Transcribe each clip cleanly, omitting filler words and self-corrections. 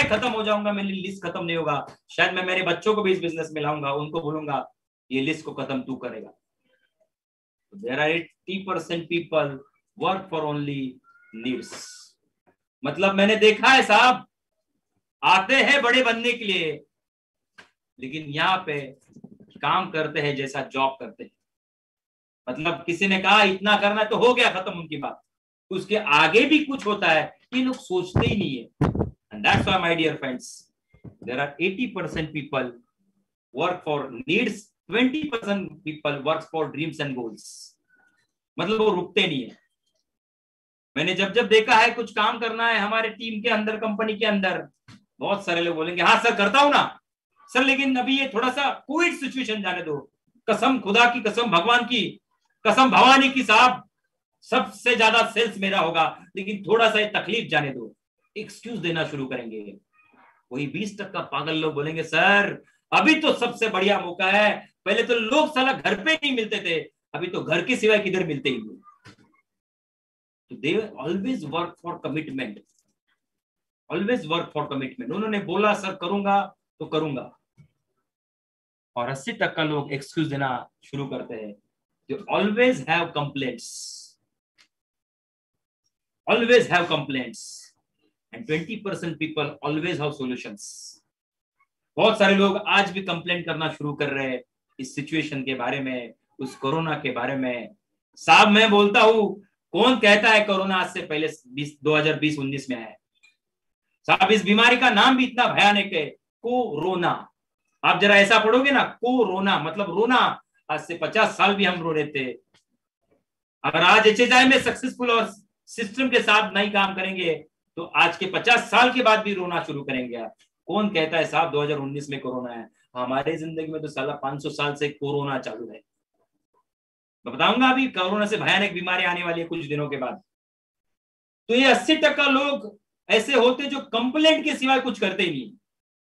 खत्म हो जाऊंगा, मेरी लिस्ट खत्म नहीं होगा, शायद मैं मेरे बच्चों को भी इस बिजनेस में लाऊंगा, उनको बोलूंगा ये लिस्ट को खत्म तू करेगा। There are 80% people work for only needs. मतलब मैंने देखा है साहब, आते हैं बड़े बनने के लिए, लेकिन यहाँ पे काम करते हैं जैसा जॉब करते हैं। मतलब किसी ने कहा इतना करना है तो हो गया, खत्म उनकी बात, उसके आगे भी कुछ होता है, ये लोग सोचते ही नहीं है। And that's why my dear friends, there are 80% people work for needs, 20% people work for dreams and goals. मतलब वो रुकते नहीं है। मैंने जब जब देखा है कुछ काम करना है हमारे टीम के अंदर, कंपनी के अंदर, बहुत सारे लोग बोलेंगे हाँ सर करता हूं ना सर, लेकिन अभी ये थोड़ा सा कोविड सिचुएशन जाने दो, कसम खुदा की, कसम भगवान की, कसम भवानी की साहब, सबसे ज्यादा सेल्स मेरा होगा, लेकिन थोड़ा सा ये तकलीफ जाने दो। एक्सक्यूज देना शुरू करेंगे। वही 20% पागल लोग बोलेंगे सर अभी तो सबसे बढ़िया मौका है, पहले तो लोग साला घर पे नहीं मिलते थे, अभी तो घर के सिवाय किधर मिलते ही नहीं। तो they always work for commitment, always work for commitment. उन्होंने बोला सर करूंगा तो करूंगा। और 80% लोग एक्सक्यूज देना शुरू करते हैं। They always have complaints, always have complaints, and 20% people always have solutions. बहुत सारे लोग आज भी कंप्लेंट करना शुरू कर रहे हैं इस सिचुएशन के बारे में, उस कोरोना के बारे में। साहब मैं बोलता हूं, कौन कहता है कोरोना आज से पहले 2020-19 में आया? साहब इस बीमारी का नाम भी इतना भयानक है, कोरोना। आप जरा ऐसा पढ़ोगे ना, कोरोना मतलब रोना। आज से 50 साल भी हम रो रहे थे। अगर आज HHI में सक्सेसफुल और सिस्टम के साथ नहीं काम करेंगे तो आज के 50 साल के बाद भी रोना शुरू करेंगे। कौन कहता है साहब 2019 में कोरोना है? हमारे जिंदगी में तो साला 500 साल से कोरोना चालू है। मैं बताऊंगा अभी कोरोना से भयानक बीमारी आने वाली है कुछ दिनों के बाद। तो ये 80% लोग ऐसे होते जो कंप्लेंट के सिवाय कुछ करते ही नहीं,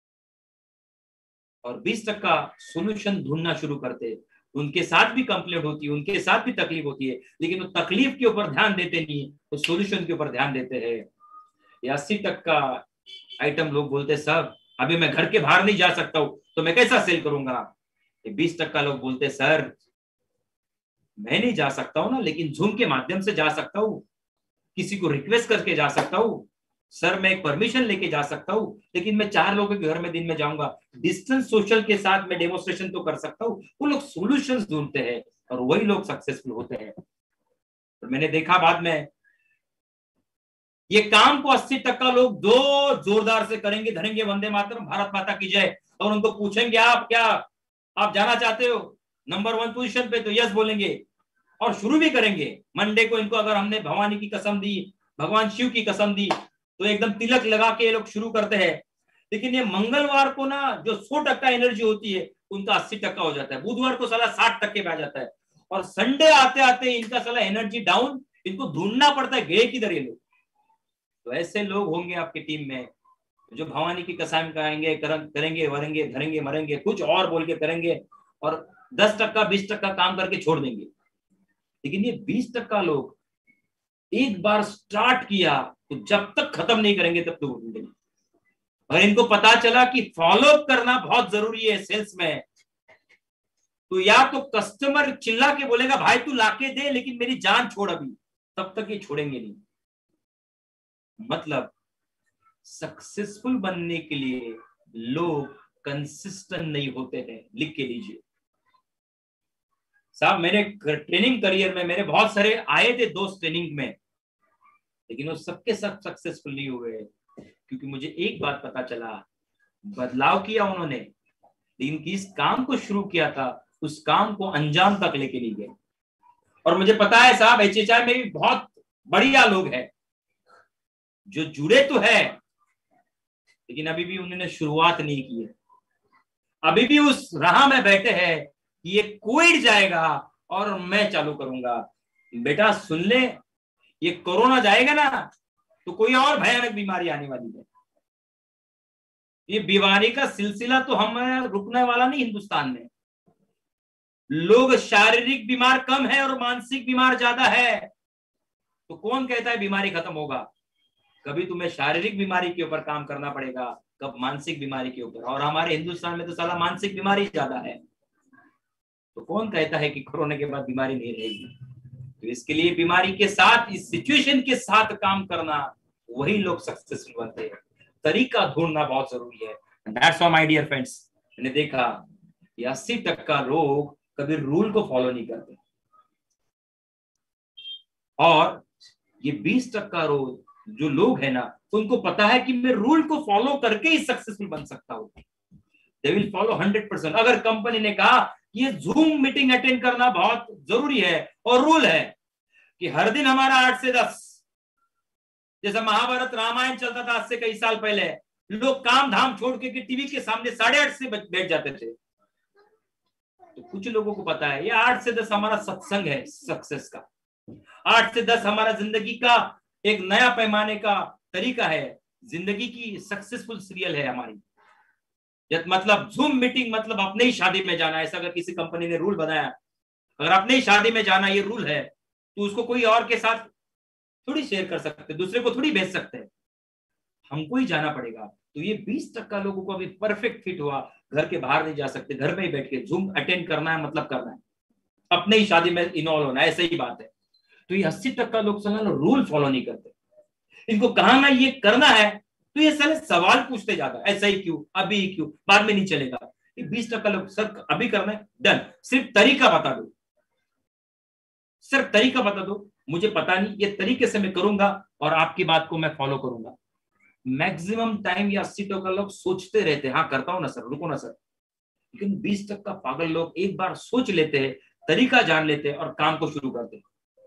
और 20% सोल्यूशन ढूंढना शुरू करते। उनके साथ भी कंप्लेंट होती है, उनके साथ भी तकलीफ होती है, लेकिन वो तकलीफ के ऊपर ध्यान देते नहीं, वो सोल्यूशन के ऊपर ध्यान देते हैं। ये 80% आइटम लोग बोलते सर अभी मैं घर के बाहर नहीं जा सकता हूं तो मैं कैसा सेल करूंगा। ये 20% लोग बोलते सर मैं नहीं जा सकता हूं ना, लेकिन जूम के माध्यम से जा सकता हूं, किसी को रिक्वेस्ट करके जा सकता हूं, सर मैं एक परमिशन लेके जा सकता हूं, लेकिन मैं 4 लोगों के घर में दिन में जाऊंगा, डिस्टेंस सोशल के साथ मैं डेमोन्स्ट्रेशन तो कर सकता हूं। वो लोग सॉल्यूशंस ढूंढते हैं और वही लोग सक्सेसफुल होते हैं। तो मैंने देखा बाद में ये काम को 80% लोग दो जोरदार से करेंगे, धरेंगे वंदे मातरम भारत माता की जय, और उनको पूछेंगे आप क्या आप जाना चाहते हो नंबर 1 पोजीशन पे, तो यस बोलेंगे और शुरू भी करेंगे। मंडे को इनको अगर हमने भवानी की कसम दी, भगवान शिव की कसम दी, तो एकदम तिलक लगा के ये लोग शुरू करते हैं। लेकिन ये मंगलवार को ना जो 100% एनर्जी होती है उनका 80% हो जाता है, बुधवार को साला 60% पे आ जाता है, और संडे आते आते इनका साला एनर्जी डाउन, इनको ढूंढना पड़ता है गए किधर ये लोग। तो ऐसे लोग होंगे आपकी टीम में जो भवानी की कसम खाएंगे, करेंगे वरेंगे, धरेंगे मरेंगे, कुछ और बोल के करेंगे, और 10% 20% काम करके छोड़ देंगे। लेकिन ये 20% लोग एक बार स्टार्ट किया तो जब तक खत्म नहीं करेंगे तब तक ढूंढेंगे। और इनको पता चला कि फॉलो करना बहुत जरूरी है सेल्स में, तो या तो कस्टमर चिल्ला के बोलेगा भाई तू लाके दे लेकिन मेरी जान छोड़ अभी, तब तक ये छोड़ेंगे नहीं। मतलब सक्सेसफुल बनने के लिए लोग कंसिस्टेंट नहीं होते हैं। लिख के लीजिए साहब, मेरे ट्रेनिंग करियर में मेरे बहुत सारे आए थे दोस्त ट्रेनिंग में, लेकिन वो सबके सब सक्सेसफुल नहीं हुए, क्योंकि मुझे एक बात पता चला, बदलाव किया उन्होंने, लेकिन किस काम को शुरू किया था उस काम को अंजाम तक लेके नहीं गए। और मुझे पता है साहब HHI में भी बहुत बढ़िया लोग हैं जो जुड़े तो है, लेकिन अभी भी उन्होंने शुरुआत नहीं की है, अभी भी उस राह में बैठे हैं कि ये कोविड जाएगा और मैं चालू करूंगा। बेटा सुन ले, ये कोरोना जाएगा ना तो कोई और भयानक बीमारी आने वाली है। ये बीमारी का सिलसिला तो हमें रुकने वाला नहीं हिंदुस्तान में। लोग शारीरिक बीमार कम है और मानसिक बीमार ज्यादा है, तो कौन कहता है बीमारी खत्म होगा? कभी तुम्हें शारीरिक बीमारी के ऊपर काम करना पड़ेगा, कब मानसिक बीमारी के ऊपर। और हमारे हिंदुस्तान में तो साला मानसिक बीमारी ज्यादा है, तो कौन कहता है कि कोरोना के बाद बीमारी नहीं रहेगी। तो इसके लिए बीमारी के साथ, इस सिचुएशन के साथ काम करना, वही लोग सक्सेसफुल बनते हैं। तरीका ढूंढना बहुत जरूरी है। That's why my dear friends, मैंने देखा कि 80% लोग कभी रूल को फॉलो नहीं करते, और ये 20% जो लोग है ना, तो उनको पता है कि मैं रूल को फॉलो करके ही सक्सेसफुल बन सकता हूं। They will follow 100%। अगर कंपनी ने कहा ये जूम मीटिंग अटेंड करना बहुत जरूरी है और रूल है कि हर दिन हमारा 8 से 10, जैसा महाभारत रामायण चलता था आज से कई साल पहले, लोग काम धाम छोड़ के टीवी के सामने 8:30 से बैठ जाते थे। तो कुछ लोगों को पता है ये 8 से 10 हमारा सत्संग है सक्सेस का, 8 से 10 हमारा जिंदगी का एक नया पैमाने का तरीका है, जिंदगी की सक्सेसफुल सीरियल है हमारी। मतलब जूम मीटिंग मतलब अपने ही शादी में जाना, ऐसा अगर किसी कंपनी ने रूल बनाया, अगर अपने ही शादी में जाना ये रूल है, तो उसको कोई और के साथ थोड़ी शेयर कर सकते, दूसरे को थोड़ी भेज सकते हैं, हमको ही जाना पड़ेगा। तो ये 20% लोगों को अभी परफेक्ट फिट हुआ, घर के बाहर नहीं जा सकते, घर में ही बैठ के जूम अटेंड करना है, मतलब करना है, अपने ही शादी में इन्वॉल्व होना है, ऐसे ही बात है। तो ये 80% लोग रूल फॉलो नहीं करते। इनको कहा ना ये करना है, तो ये सारे सवाल पूछते जाता है, ऐसा ही क्यों, अभी ही क्यों, बाद में नहीं चलेगा। ये 20% लोग सर अभी करना है, डन, सिर्फ तरीका बता दो, सिर्फ तरीका बता दो, मुझे पता नहीं, ये तरीके से मैं करूंगा और आपकी बात को मैं फॉलो करूंगा। मैक्सिमम टाइम ये 80% लोग सोचते रहते हैं, हाँ करता हूं ना सर, रुको ना सर। लेकिन 20% पागल लोग एक बार सोच लेते हैं, तरीका जान लेते हैं और काम को शुरू करते हैं,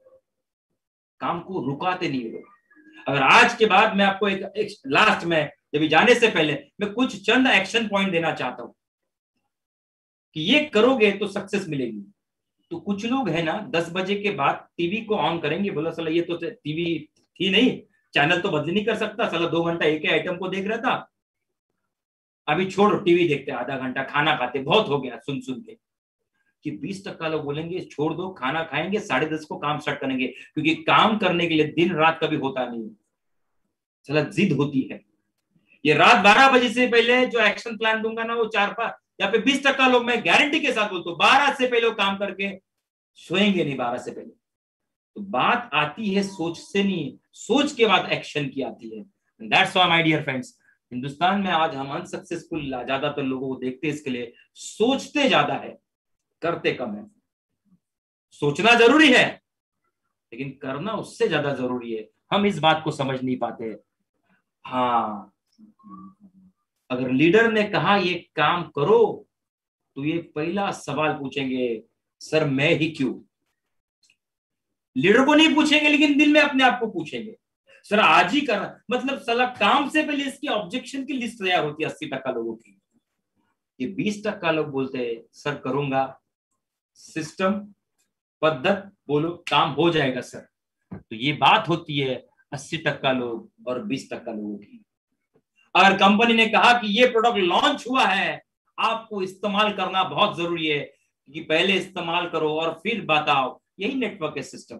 काम को रुकाते नहीं लोग। अगर आज के बाद मैं आपको एक लास्ट में जब जाने से पहले मैं कुछ चंद एक्शन पॉइंट देना चाहता हूं कि ये करोगे तो सक्सेस मिलेगी। तो कुछ लोग है ना 10 बजे के बाद टीवी को ऑन करेंगे, बोला साला ये तो टीवी थी नहीं, चैनल तो बदल नहीं कर सकता, साला 2 घंटा एक ही आइटम को देख रहा था, अभी छोड़ो टीवी देखते आधा घंटा, खाना खाते, बहुत हो गया सुन सुन के। कि 20% लोग बोलेंगे छोड़ दो, खाना खाएंगे, 10:30 को काम स्टार्ट करेंगे, क्योंकि काम करने के लिए दिन रात कभी होता नहीं, चला जिद होती है। ये रात 12 बजे से पहले जो एक्शन प्लान दूंगा ना, वो 4-5 या फिर 20% लोग मैं गारंटी के साथ बोलता हूँ 12 से पहले काम करके सोएंगे नहीं, 12 से पहले। तो बात आती है सोच से नहीं, सोच के बाद एक्शन की आती है। That's why my dear friends, Hindustan में आज हम अनसक्सेसफुल ज्यादातर लोगों को देखते हैं, इसके लिए सोचते ज्यादा है, करते कम है। सोचना जरूरी है, लेकिन करना उससे ज्यादा जरूरी है, हम इस बात को समझ नहीं पाते। हाँ, अगर लीडर ने कहा ये काम करो, तो ये पहला सवाल पूछेंगे, सर मैं ही क्यों। लीडर को नहीं पूछेंगे, लेकिन दिल में अपने आप को पूछेंगे, सर आज ही करना, मतलब साला काम से पहले इसकी ऑब्जेक्शन की लिस्ट तैयार होती है 80% लोगों की। ये 20% लोग बोलते हैं सर करूंगा, सिस्टम पद्धत बोलो, काम हो जाएगा सर। तो ये बात होती है 80% लोग और 20% लोगों की। अगर कंपनी ने कहा कि ये प्रोडक्ट लॉन्च हुआ है, आपको इस्तेमाल करना बहुत जरूरी है, कि पहले इस्तेमाल करो और फिर बताओ, यही नेटवर्क है सिस्टम।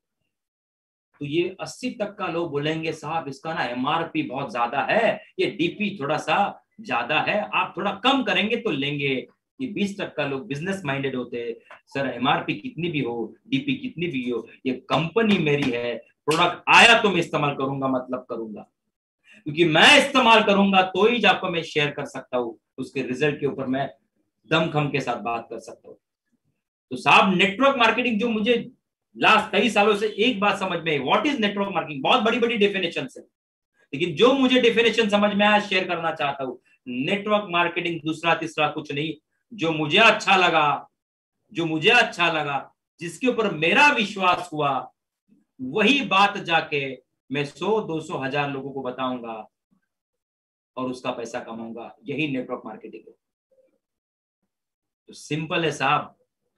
तो ये 80% लोग बोलेंगे साहब इसका ना एमआरपी बहुत ज्यादा है, ये डीपी थोड़ा सा ज्यादा है, आप थोड़ा कम करेंगे तो लेंगे। ये 20% लोग बिजनेस माइंडेड होते हैं, सर एमआरपी कितनी भी हो, डीपी कितनी भी हो, ये कंपनी मेरी है, प्रोडक्ट आया तो मैं इस्तेमाल करूंगा, मतलब करूंगा, क्योंकि मैं इस्तेमाल करूंगा तो ही आपको मैं शेयर कर सकता हूँ, उसके रिजल्ट के ऊपर मैं दमखम के साथ बात कर सकता हूँ। तो साहब नेटवर्क मार्केटिंग जो मुझे लास्ट कई सालों से एक बात समझ में आई, व्हाट इज नेटवर्क मार्केटिंग, बहुत बड़ी बड़ी डेफिनेशन है, लेकिन जो मुझे डेफिनेशन समझ में आया शेयर करना चाहता हूँ। नेटवर्क मार्केटिंग दूसरा तीसरा कुछ नहीं, जो मुझे अच्छा लगा, जो मुझे अच्छा लगा, जिसके ऊपर मेरा विश्वास हुआ, वही बात जाके मैं 100-200 हजार लोगों को बताऊंगा और उसका पैसा कमाऊंगा, यही नेटवर्क मार्केटिंग है। तो सिंपल है साहब,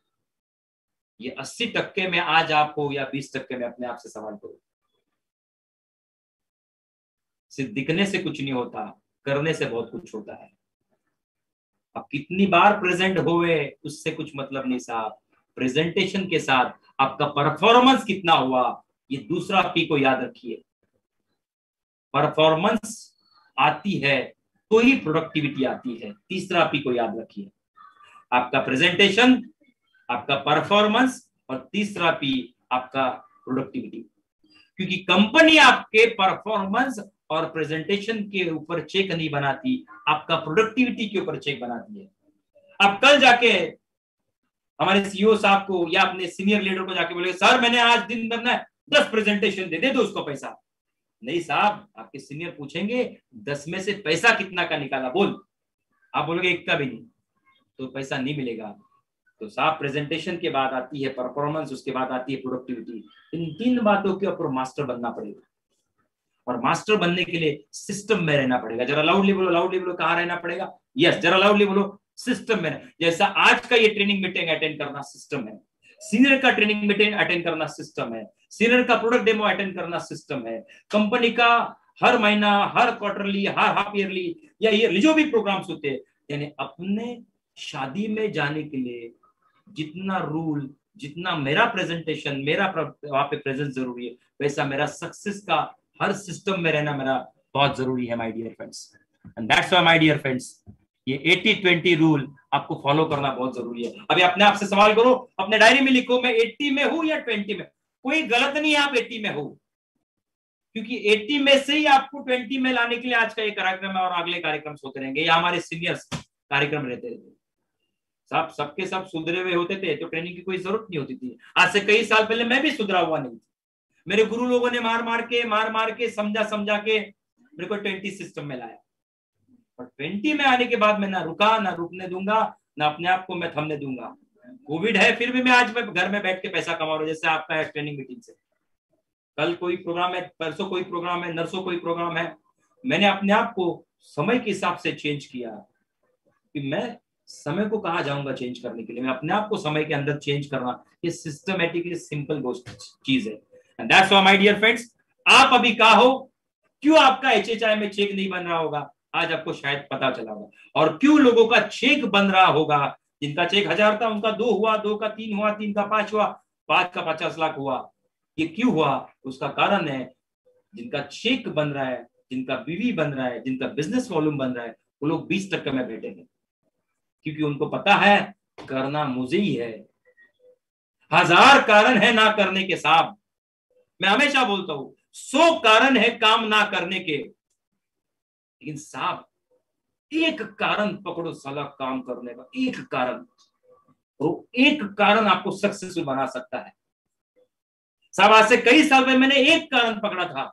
ये 80% में आज आपको या 20% में अपने आप से सवाल करो। सिर्फ दिखने से कुछ नहीं होता, करने से बहुत कुछ होता है। अब कितनी बार प्रेजेंट हुए उससे कुछ मतलब नहीं साहब, प्रेजेंटेशन के साथ आपका परफॉर्मेंस कितना हुआ, ये दूसरा पी को याद रखिए। परफॉर्मेंस आती है तो ही प्रोडक्टिविटी आती है। तीसरा पी को याद रखिए, आपका प्रेजेंटेशन, आपका परफॉर्मेंस, और तीसरा पी आपका प्रोडक्टिविटी। क्योंकि कंपनी आपके परफॉर्मेंस और प्रेजेंटेशन के ऊपर चेक नहीं बनाती, आपका प्रोडक्टिविटी के ऊपर चेक बनाती है। आप कल जाके हमारे सीईओ साहब को या अपने सीनियर लीडर को जाके बोले, सर मैंने आज दिन भर ना 10 प्रेजेंटेशन दे दो उसको पैसा। नहीं साहब, आपके सीनियर पूछेंगे 10 में से पैसा कितना का निकाला बोल, आप बोलोगे एक का भी नहीं, तो पैसा नहीं मिलेगा। तो साहब प्रेजेंटेशन के बाद आती है परफॉर्मेंस, उसके बाद आती है प्रोडक्टिविटी। इन तीन बातों के ऊपर मास्टर बनना पड़ेगा, और मास्टर बनने के लिए सिस्टम में रहना पड़ेगा। जरा लाउडली बोलो, लाउडली बोलो, कहाँ रहना पड़ेगा? यस, जरा लाउडली बोलो, सिस्टम में। जैसा आज का ये ट्रेनिंग मीटिंग अटेंड करना सिस्टम है, सीनियर का ट्रेनिंग मीटिंग अटेंड करना सिस्टम है, सीनियर का प्रोडक्ट डेमो अटेंड करना सिस्टम है, कंपनी का हर महीना, हर क्वार्टरली, हर हाफ ईयरली या ईयरली जो भी प्रोग्राम्स होते हैं, यानी अपने शादी में जाने के लिए जितना रूल, जितना मेरा प्रेजेंटेशन, मेरा वहां पे प्रेजेंस जरूरी है, वैसा मेरा सक्सेस का हर सिस्टम में रहना मेरा बहुत जरूरी है my dear friends. And that's why my dear friends, ये 80-20 रूल आपको फॉलो करना बहुत जरूरी है। अभी अपने आप से सवाल करो, अपने डायरी में लिखो, मैं 80 में हूं या 20 में? कोई गलत नहीं है आप 80 में हो, क्योंकि 80 में से ही आपको 20 में लाने के लिए आज का ये कार्यक्रम है और अगले कार्यक्रम होते रहेंगे, या हमारे सीनियर्स कार्यक्रम रहते रहते। साहब सबके सब सुधरे हुए होते थे तो ट्रेनिंग की कोई जरूरत नहीं होती थी। आज से कई साल पहले मैं भी सुधरा हुआ नहीं था, मेरे गुरु लोगों ने मार मार के समझा के मेरे को 20 सिस्टम में लाया, और 20 में आने के बाद मैं ना रुका, ना रुकने दूंगा, ना अपने आप को मैं थमने दूंगा। कोविड है फिर भी मैं आज मैं घर में बैठ के पैसा कमा रहा हूं, जैसे आपका है ट्रेनिंग मीटिंग से। कल कोई प्रोग्राम है, परसों कोई प्रोग्राम है, नरसों कोई प्रोग्राम है। मैंने अपने आप को समय के हिसाब से चेंज किया कि मैं समय को कहा जाऊंगा चेंज करने के लिए, मैं अपने आप को समय के अंदर चेंज करना, ये सिस्टमेटिकली सिंपल चीज है। And that's why my dear friends, आप अभी कहा हो, क्यों आपका HHI में चेक नहीं बन रहा होगा, आज आपको शायद पता चला होगा। और क्यों लोगों का चेक बन रहा होगा, जिनका चेक 1000 था उनका 2 हुआ, 2 का 3 हुआ, 3 का 5 हुआ, 5 का 50 लाख हुआ। ये क्यों हुआ? उसका कारण है जिनका चेक बन रहा है, जिनका बीवी बन रहा है, जिनका बिजनेस वॉल्यूम बन रहा है, वो लोग 20% में बैठेंगे, क्योंकि उनको पता है करना मुझे ही है। 1000 कारण है ना करने के साहब, मैं हमेशा बोलता हूं 100 कारण है काम ना करने के, लेकिन साहब एक कारण पकड़ो साला काम करने का, एक कारण, तो एक कारण आपको सक्सेसफुल बना सकता है। साहब आज से कई साल में मैंने एक कारण पकड़ा था,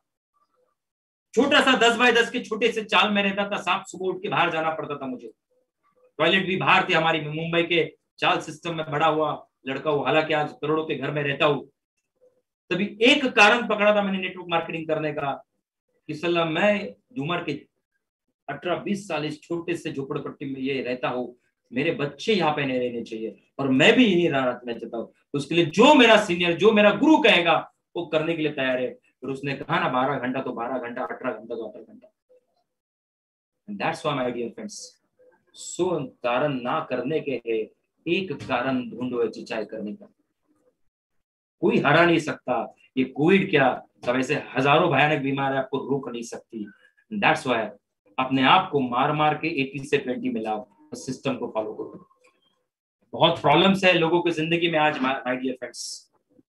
छोटा सा 10 बाय 10 के छोटे से चाल में रहता था साहब, सुबह उठ के बाहर जाना पड़ता था मुझे, टॉयलेट भी बाहर थे हमारी, मुंबई के चाल सिस्टम में बड़ा हुआ लड़का हूं, हालांकि आज करोड़ों के घर में रहता हूं। तभी एक कारण पकड़ा था मैंने नेटवर्क मार्केटिंग करने का, कि सलाह मैं उम्र के 18-20 साल इस छोटे से झोपड़पट्टी में ये रहता हूँ, मेरे बच्चे यहाँ पे नहीं रहने चाहिए, और मैं भी यही रहना चाहता हूँ, उसके लिए जो मेरा सीनियर, जो मेरा गुरु कहेगा वो करने के लिए तैयार है। फिर उसने कहा ना 12 घंटा तो 12 घंटा, 18 घंटा तो 18 घंटा। That's why my dear friends, 100 कारण ना करने के है, एक कारण ढूंढो HHI करने का। कोई हरा नहीं सकता, ये कोविड क्या, सब ऐसे हजारों भयानक बीमारियां आपको रोक नहीं सकती। दैट्स व्हाई अपने आप को मार मार के 80 से 20 में लाओ, सिस्टम को फॉलो करो। बहुत प्रॉब्लम्स है लोगों की जिंदगी में आज माय डियर फ्रेंड्स।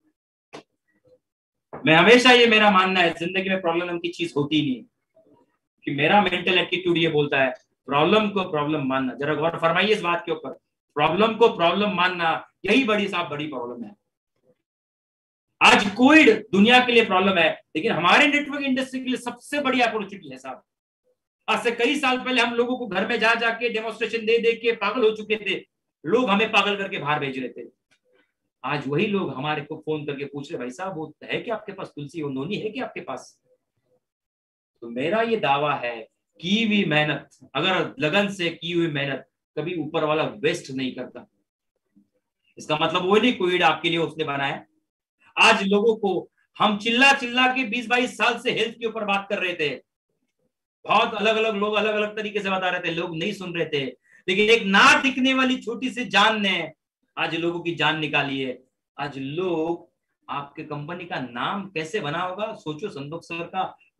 मैं हमेशा, ये मेरा मानना है, जिंदगी में प्रॉब्लम की चीज होती नहीं, कि मेरा मेंटल एटीट्यूड ये बोलता है प्रॉब्लम को प्रॉब्लम मानना। जरा गौर फरमाइए इस बात के ऊपर, प्रॉब्लम को प्रॉब्लम मानना यही बड़ी प्रॉब्लम है। आज कोविड दुनिया के लिए प्रॉब्लम है, लेकिन हमारे नेटवर्क इंडस्ट्री के लिए सबसे बड़ी अपॉर्चुनिटी है साहब। आज से कई साल पहले हम लोगों को घर में जा जाके डेमोन्स्ट्रेशन दे दे के पागल हो चुके थे, लोग हमें पागल करके बाहर भेज रहे थे। आज वही लोग हमारे को फोन करके पूछ रहे, भाई साहब वो है कि आपके पास तुलसी, वो नोनी है कि आपके पास? तो मेरा ये दावा है, की हुई मेहनत, अगर लगन से की हुई मेहनत कभी ऊपर वाला वेस्ट नहीं करता। इसका मतलब वो नहीं कोविड आपके लिए उसने बनाया। आज लोगों को हम चिल्ला चिल्ला के 20-22 साल से हेल्थ के ऊपर बात कर रहे थे, बहुत अलग अलग लोग अलग अलग तरीके से बता रहे थे, लोग नहीं सुन रहे थे, लेकिन एक ना दिखने वाली छोटी सी जान ने आज लोगों की जान निकाली है। आज लोग, आपके कंपनी का नाम कैसे बना होगा सोचो, संतोष सर का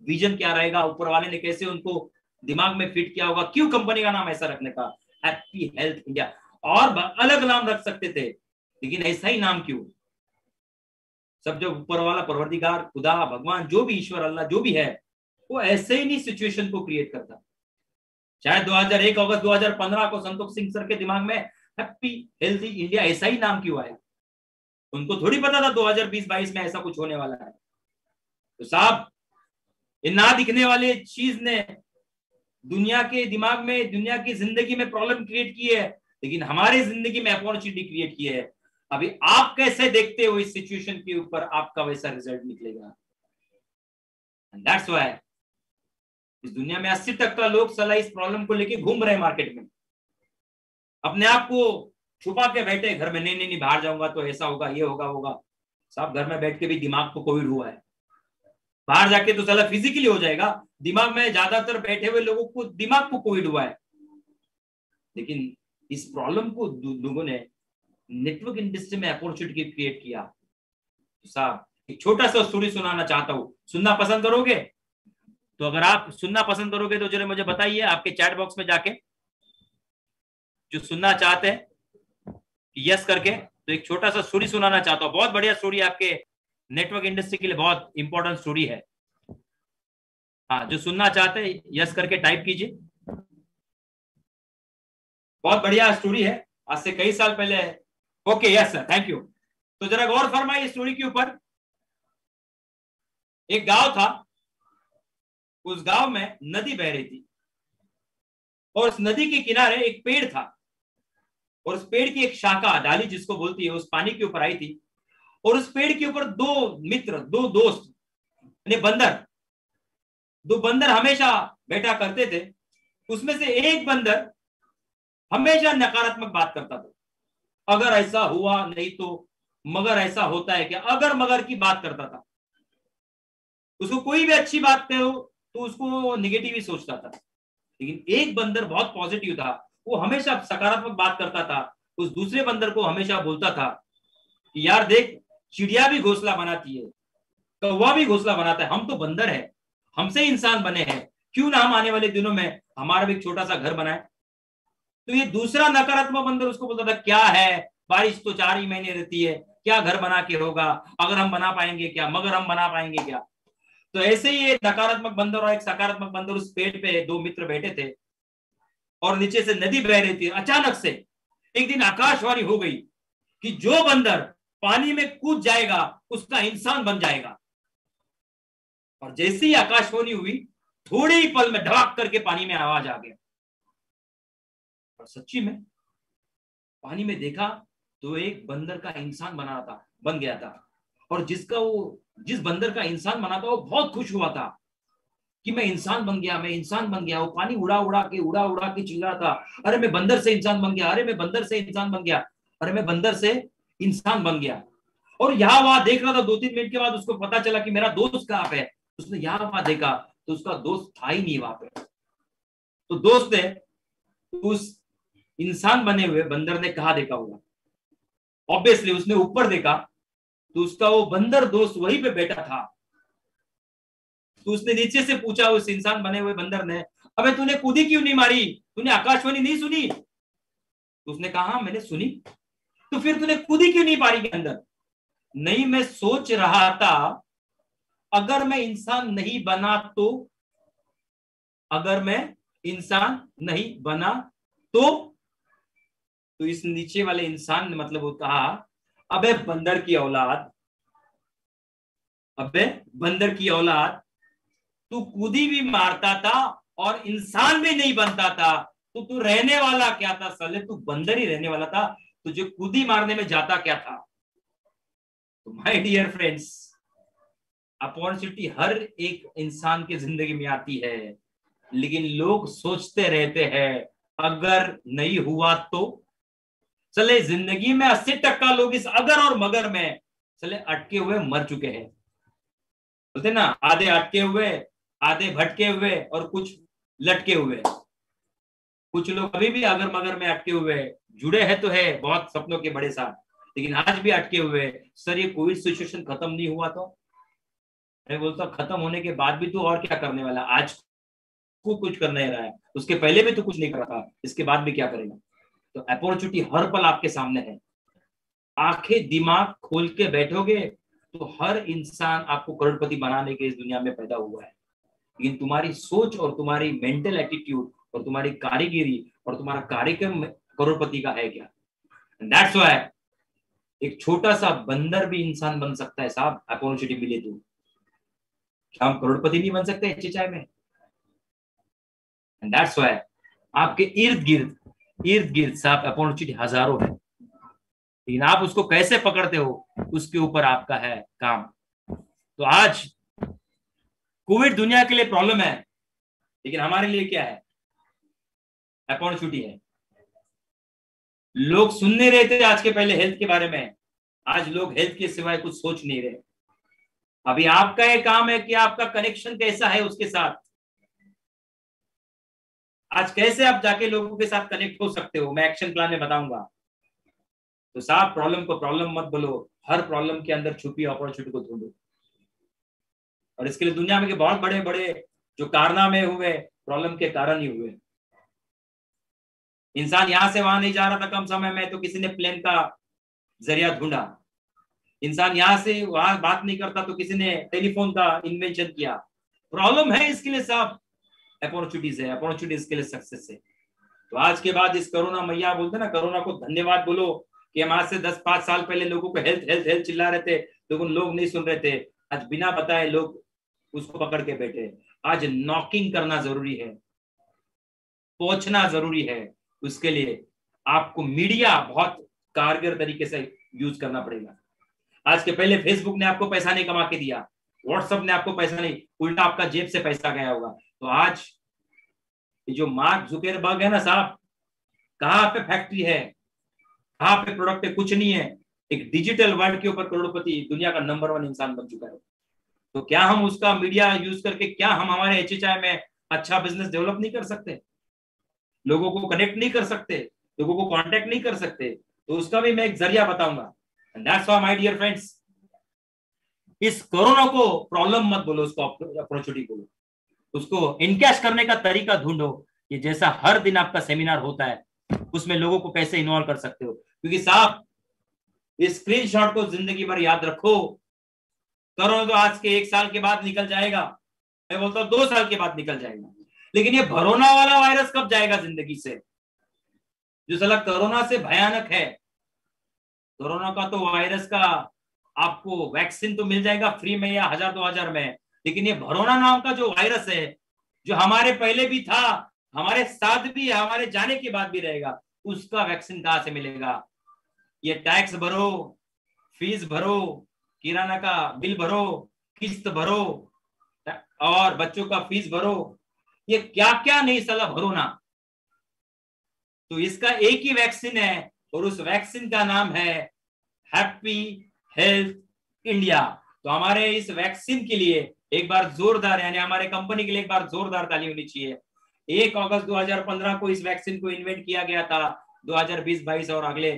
विजन क्या रहेगा, ऊपर वाले ने कैसे उनको दिमाग में फिट किया होगा, क्यों कंपनी का नाम ऐसा रखने का, हैप्पी हेल्थ इंडिया। और अलग नाम रख सकते थे, लेकिन ऐसा ही नाम क्यों? सब जो ऊपर वाला परवरदिगार, खुदा, भगवान, जो भी ईश्वर, अल्लाह जो भी है, वो ऐसे ही नहीं सिचुएशन को क्रिएट करता। शायद 2001 अगस्त 2015 को संतोष सिंह सर के दिमाग में हैप्पी हेल्थी इंडिया ऐसा ही नाम क्यों आया? उनको थोड़ी पता था 2020-22 में ऐसा कुछ होने वाला है। तो साहब, ये ना दिखने वाले चीज ने दुनिया के दिमाग में, दुनिया की जिंदगी में प्रॉब्लम क्रिएट की है, लेकिन हमारी जिंदगी में अपॉर्चुनिटी क्रिएट की है। अभी आप कैसे देखते हो इस सिचुएशन के ऊपर, आपका वैसा रिजल्ट निकलेगा। दैट्स व्हाई इस दुनिया में 80% लोग सला इस प्रॉब्लम को लेके घूम रहे हैं मार्केट में, अपने आप को छुपा के बैठे घर में, नहीं नहीं नहीं बाहर जाऊंगा तो ऐसा होगा, ये होगा। साहब, घर में बैठ के भी दिमाग को कोविड हुआ है, बाहर जाके तो साला फिजिकली हो जाएगा, दिमाग में ज्यादातर बैठे हुए लोगों को दिमाग को कोविड हुआ है। लेकिन इस प्रॉब्लम को लोगों ने नेटवर्क इंडस्ट्री में अपॉर्चुनिटी क्रिएट किया। तो साहब, एक छोटा सा स्टोरी सुनाना चाहता हूं, सुनना पसंद करोगे? तो अगर आप सुनना पसंद करोगे तो जरा मुझे बताइए आपके चैट बॉक्स में जाके, जो सुनना चाहते हैं यस करके। तो एक छोटा सा स्टोरी सुनाना चाहता हूं, बहुत बढ़िया स्टोरी, आपके नेटवर्क इंडस्ट्री के लिए बहुत इंपॉर्टेंट स्टोरी है। हाँ, जो सुनना चाहते हैं यस करके टाइप कीजिए। बहुत बढ़िया स्टोरी है, आज से कई साल पहले है। Okay, yes sir, thank you. तो जरा गौर फरमाइए स्टोरी के ऊपर। एक गांव था, उस गांव में नदी बह रही थी, और उस नदी के किनारे एक पेड़ था, और उस पेड़ की एक शाखा, डाली जिसको बोलती है, उस पानी के ऊपर आई थी। और उस पेड़ के ऊपर दो मित्र, दो दोस्त, बंदर, दो बंदर हमेशा बैठा करते थे। उसमें से एक बंदर हमेशा नकारात्मक बात करता था, अगर ऐसा हुआ नहीं तो, मगर ऐसा होता है क्या, अगर मगर की बात करता था। उसको कोई भी अच्छी बात कहो तो उसको निगेटिव ही सोचता था। लेकिन एक बंदर बहुत पॉजिटिव था, वो हमेशा सकारात्मक बात करता था। उस दूसरे बंदर को हमेशा बोलता था कि यार देख, चिड़िया भी घोंसला बनाती है, कौवा भी घोंसला बनाता है, हम तो बंदर है, हमसे इंसान बने हैं, क्यों ना हम आने वाले दिनों में हमारा भी एक छोटा सा घर बनाए। तो ये दूसरा नकारात्मक बंदर उसको बोलता था, क्या है, बारिश तो 4 ही महीने रहती है, क्या घर बना के होगा, अगर हम बना पाएंगे क्या, मगर हम बना पाएंगे क्या। तो ऐसे ही एक नकारात्मक बंदर और एक सकारात्मक बंदर उस पेड़ पे दो मित्र बैठे थे, और नीचे से नदी बह रही थी। अचानक से एक दिन आकाशवाणी हो गई कि जो बंदर पानी में कूद जाएगा उसका इंसान बन जाएगा। और जैसे ही आकाशवाणी हुई, थोड़े ही पल में ढड़ाक करके पानी में आवाज आ गया, और सच्ची में पानी में देखा तो एक बंदर का इंसान बन गया था। और जिस बंदर का इंसान बना था वो बहुत खुश हुआ था कि मैं इंसान बन गया, मैं इंसान बन गया। वो पानी उड़ा उड़ा के चिल्ला था, अरे मैं बंदर से इंसान बन गया, अरे मैं बंदर से इंसान बन गया, अरे मैं बंदर से इंसान बन गया। और यहाँ वहां देख रहा था, 2-3 मिनट के बाद उसको पता चला कि मेरा दोस्त कहाँ पे है। उसने यहाँ वहां देखा तो उसका दोस्त था ही नहीं वहां पे। तो दोस्त ने उस इंसान बने हुए बंदर ने कहा देखा होगा, ऑब्वियसली उसने ऊपर देखा तो उसका वो बंदर दोस्त वहीं पे बैठा था। तो उसने नीचे से पूछा उस इंसान बने हुए बंदर ने, अबे तूने कूदी क्यों नहीं मारी, तूने आकाशवाणी नहीं सुनी? तो उसने कहा मैंने सुनी। तो फिर तूने कूदी क्यों नहीं पारी के अंदर? नहीं, मैं सोच रहा था अगर मैं इंसान नहीं बना तो, अगर मैं इंसान नहीं बना तो इस नीचे वाले इंसान ने मतलब वो कहा, अबे बंदर की औलाद, अबे बंदर की औलाद, तू कूदी भी मारता था और इंसान भी नहीं बनता था, तो तू रहने वाला क्या था साले? तू बंदर ही रहने वाला था, तुझे कूदी मारने में जाता क्या था? तो माय डियर फ्रेंड्स, अपॉर्चुनिटी हर एक इंसान की जिंदगी में आती है, लेकिन लोग सोचते रहते हैं अगर नहीं हुआ तो। चले जिंदगी में 80% लोग इस अगर और मगर में चले अटके हुए मर चुके हैं। बोलते ना, आधे अटके हुए, आधे भटके हुए, और कुछ लटके हुए। कुछ लोग अभी भी अगर मगर में अटके हुए जुड़े हैं तो है बहुत सपनों के बड़े साथ, लेकिन आज भी अटके हुए। सर ये कोविड सिचुएशन खत्म नहीं हुआ तो, मैं बोलता खत्म होने के बाद भी तू और क्या करने वाला, आज को कुछ कर नहीं रहा है, उसके पहले भी तो कुछ नहीं कर रहा था, इसके बाद भी क्या करेगा। तो अपॉर्चुनिटी हर पल आपके सामने है, आंखें दिमाग खोल के बैठोगे तो हर इंसान आपको करोड़पति बनाने के इस दुनिया में पैदा हुआ है। लेकिन तुम्हारी सोच और तुम्हारी मेंटल एटीट्यूड और तुम्हारी कारीगिरी और तुम्हारा कार्यक्रम करोड़पति का है क्या। दैट्स व्हाई एक छोटा सा बंदर भी इंसान बन सकता है साहब, अपॉर्चुनिटी मिले तो। क्या हम करोड़पति नहीं बन सकते एचएचआई में। दैट्स व्हाई आपके इर्द गिर्द साहब अपॉर्चुनिटी हजारों है, लेकिन आप उसको कैसे पकड़ते हो उसके ऊपर आपका है काम। तो आज कोविड दुनिया के लिए प्रॉब्लम है, लेकिन हमारे लिए क्या है, अपॉर्चुनिटी है। लोग सुन नहीं रहे थे आज के पहले हेल्थ के बारे में, आज लोग हेल्थ के सिवाय कुछ सोच नहीं रहे। अभी आपका ये काम है कि आपका कनेक्शन कैसा है उसके साथ, आज कैसे आप जाके लोगों के साथ कनेक्ट हो सकते हो, मैं एक्शन प्लान में बताऊंगा। तो साहब प्रॉब्लम को प्रॉब्लम मत बोलो, हर प्रॉब्लम के अंदर छुपी अपॉर्चुनिटी को ढूंढो। और इसके लिए दुनिया में के बहुत बड़े बड़े जो कारनामे हुए प्रॉब्लम के कारण ही हुए। इंसान यहां से वहां नहीं जा रहा था कम समय में, तो किसी ने प्लेन का जरिया ढूंढा। इंसान यहां से वहां बात नहीं करता तो किसी ने टेलीफोन का इन्वेंशन किया। प्रॉब्लम है इसके लिए साहब अपॉर्चुनिटीज है, अपॉर्चुनिटीज के लिए सक्सेस है। तो आज के बाद इस कोरोना मैया बोलते ना, कोरोना को धन्यवाद बोलो कि हम आज से 10-5 साल पहले लोगों को हेल्थ हेल्थ हेल्थ चिल्ला रहे थे, लेकिन लोग नहीं सुन रहे थे। आज बिना बताए लोग उसको पकड़ के बैठे। आज नॉकिंग करना जरूरी है, पहुंचना जरूरी है। उसके लिए आपको मीडिया बहुत कारगर तरीके से यूज करना पड़ेगा। आज के पहले फेसबुक ने आपको पैसा नहीं कमा के दिया, व्हाट्सएप ने आपको पैसा नहीं, उल्टा आपका जेब से पैसा गया होगा। तो आज जो मार्क जुकरबर्ग है ना साहब, कहां पे फैक्ट्री है, कहां पे प्रोडक्ट है, कुछ नहीं है। एक डिजिटल वर्ल्ड के ऊपर करोड़पति दुनिया का नंबर 1 इंसान बन चुका है। तो क्या हम उसका मीडिया यूज करके, क्या हम हमारे एचएचआई में अच्छा बिजनेस डेवलप नहीं कर सकते, लोगों को कनेक्ट नहीं कर सकते, लोगों को कांटेक्ट नहीं कर सकते। तो उसका भी मैं एक जरिया बताऊंगा। And that's why my dear friends, इस कोरोना को प्रॉब्लम मत बोलो, उसको अपॉर्चुनिटी बोलो, उसको इनकैश करने का तरीका ढूंढो। ये जैसा हर दिन आपका सेमिनार होता है उसमें लोगों को कैसे इन्वॉल्व कर सकते हो, क्योंकि साहब इस स्क्रीनशॉट को जिंदगी भर याद रखो। कोरोना तो आज के 1 साल के बाद निकल जाएगा, मैं बोलता हूं 2 साल के बाद निकल जाएगा, लेकिन ये कोरोना वाला वायरस कब जाएगा जिंदगी से, जो साला कोरोना से भयानक है। कोरोना का तो वायरस का आपको वैक्सीन तो मिल जाएगा फ्री में या 1000-2000 में, लेकिन ये कोरोना नाम का जो वायरस है, जो हमारे पहले भी था, हमारे साथ भी, हमारे जाने के बाद भी रहेगा, उसका वैक्सीन कहां से मिलेगा। ये टैक्स भरो, फीस भरो, किराना का बिल भरो, किस्त भरो और बच्चों का फीस भरो, ये क्या क्या नहीं साला भरो ना। तो इसका एक ही वैक्सीन है और उस वैक्सीन का नाम है हैप्पी हेल्थ इंडिया। तो हमारे इस वैक्सीन के लिए एक बार जोरदार, यानी हमारे कंपनी के लिए एक बार जोरदार ताली होनी चाहिए। 1 अगस्त 2015 को इस वैक्सीन को इन्वेंट किया गया था। 2020-22 और अगले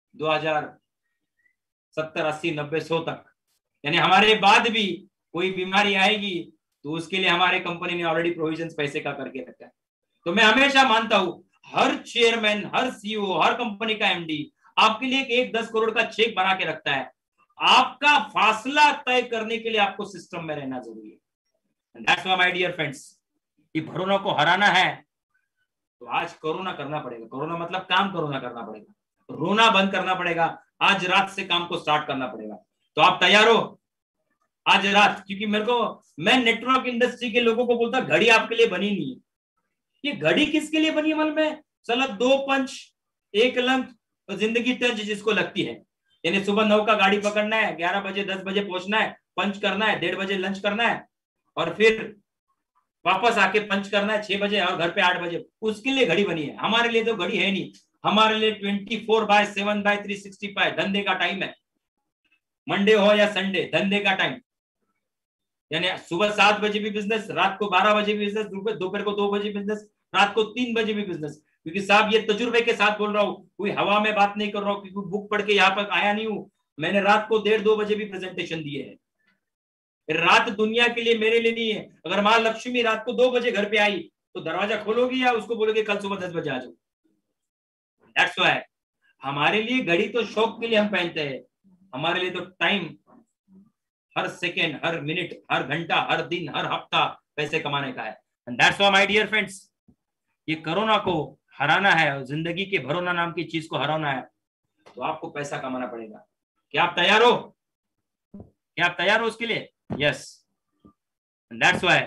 2070, 80, 90, 100 तक, यानी हमारे बाद भी कोई बीमारी आएगी तो उसके लिए हमारे कंपनी ने ऑलरेडी प्रोविजन पैसे का करके रखा है। तो मैं हमेशा मानता हूं हर चेयरमैन, हर सीईओ, हर कंपनी का एमडी आपके लिए एक 10 करोड़ का चेक बना के रखता है। आपका फासला तय करने के लिए आपको सिस्टम में रहना जरूरी है। That's why my dear friends, ये कोरोना को हराना है तो आज कोरोना करना पड़ेगा। कोरोना मतलब काम कोरोना करना पड़ेगा, रोना बंद करना पड़ेगा, आज रात से काम को स्टार्ट करना पड़ेगा। तो आप तैयार हो आज रात, क्योंकि मैं नेटवर्क इंडस्ट्री के लोगों को बोलता घड़ी आपके लिए बनी नहीं है। ये घड़ी किसके लिए बनी अमल में, चलो 2 पंच 1 लंच और जिंदगी टंच जिसको लगती है, यानी सुबह 9 का गाड़ी पकड़ना है, 11 बजे 10 बजे पहुंचना है, पंच करना है, 1:30 बजे लंच करना है और फिर वापस आके पंच करना है 6 बजे और घर पे 8 बजे। उसके लिए घड़ी बनी है, हमारे लिए तो घड़ी है नहीं। हमारे लिए 24/7/365 धंधे का टाइम है। मंडे हो या संडे, धंधे का टाइम, यानी सुबह 7 बजे भी बिजनेस, रात को 12 बजे भी बिजनेस, दोपहर को 2 बजे बिजनेस, रात को 3 बजे भी बिजनेस। क्योंकि साहब ये तजुर्बे के साथ बोल रहा हूँ, कोई हवा में बात नहीं कर रहा हूँ, क्योंकि बुक पढ़ के यहाँ पर आया नहीं हूँ। मैंने रात को 1:30-2 बजे भी प्रेजेंटेशन दिए है। रात दुनिया के लिए, मेरे लिए नहीं है। अगर माँ लक्ष्मी रात को 2 बजे घर पे आई तो दरवाजा खोलोगी या उसको बोलोगे कल सुबह 10 बजे आ जाओ? दैट्स व्हाई हमारे लिए घड़ी तो शौक के लिए हम पहनते हैं, हमारे लिए तो टाइम हर सेकेंड, हर मिनट, हर घंटा, हर दिन, हर हफ्ता पैसे कमाने का है। And that's why my dear friends, ये कोरोना को हराना है, जिंदगी के भरोना नाम की चीज को हराना है, तो आपको पैसा कमाना पड़ेगा। क्या आप तैयार हो? क्या आप तैयार हो उसके लिए? यस। दैट्स व्हाई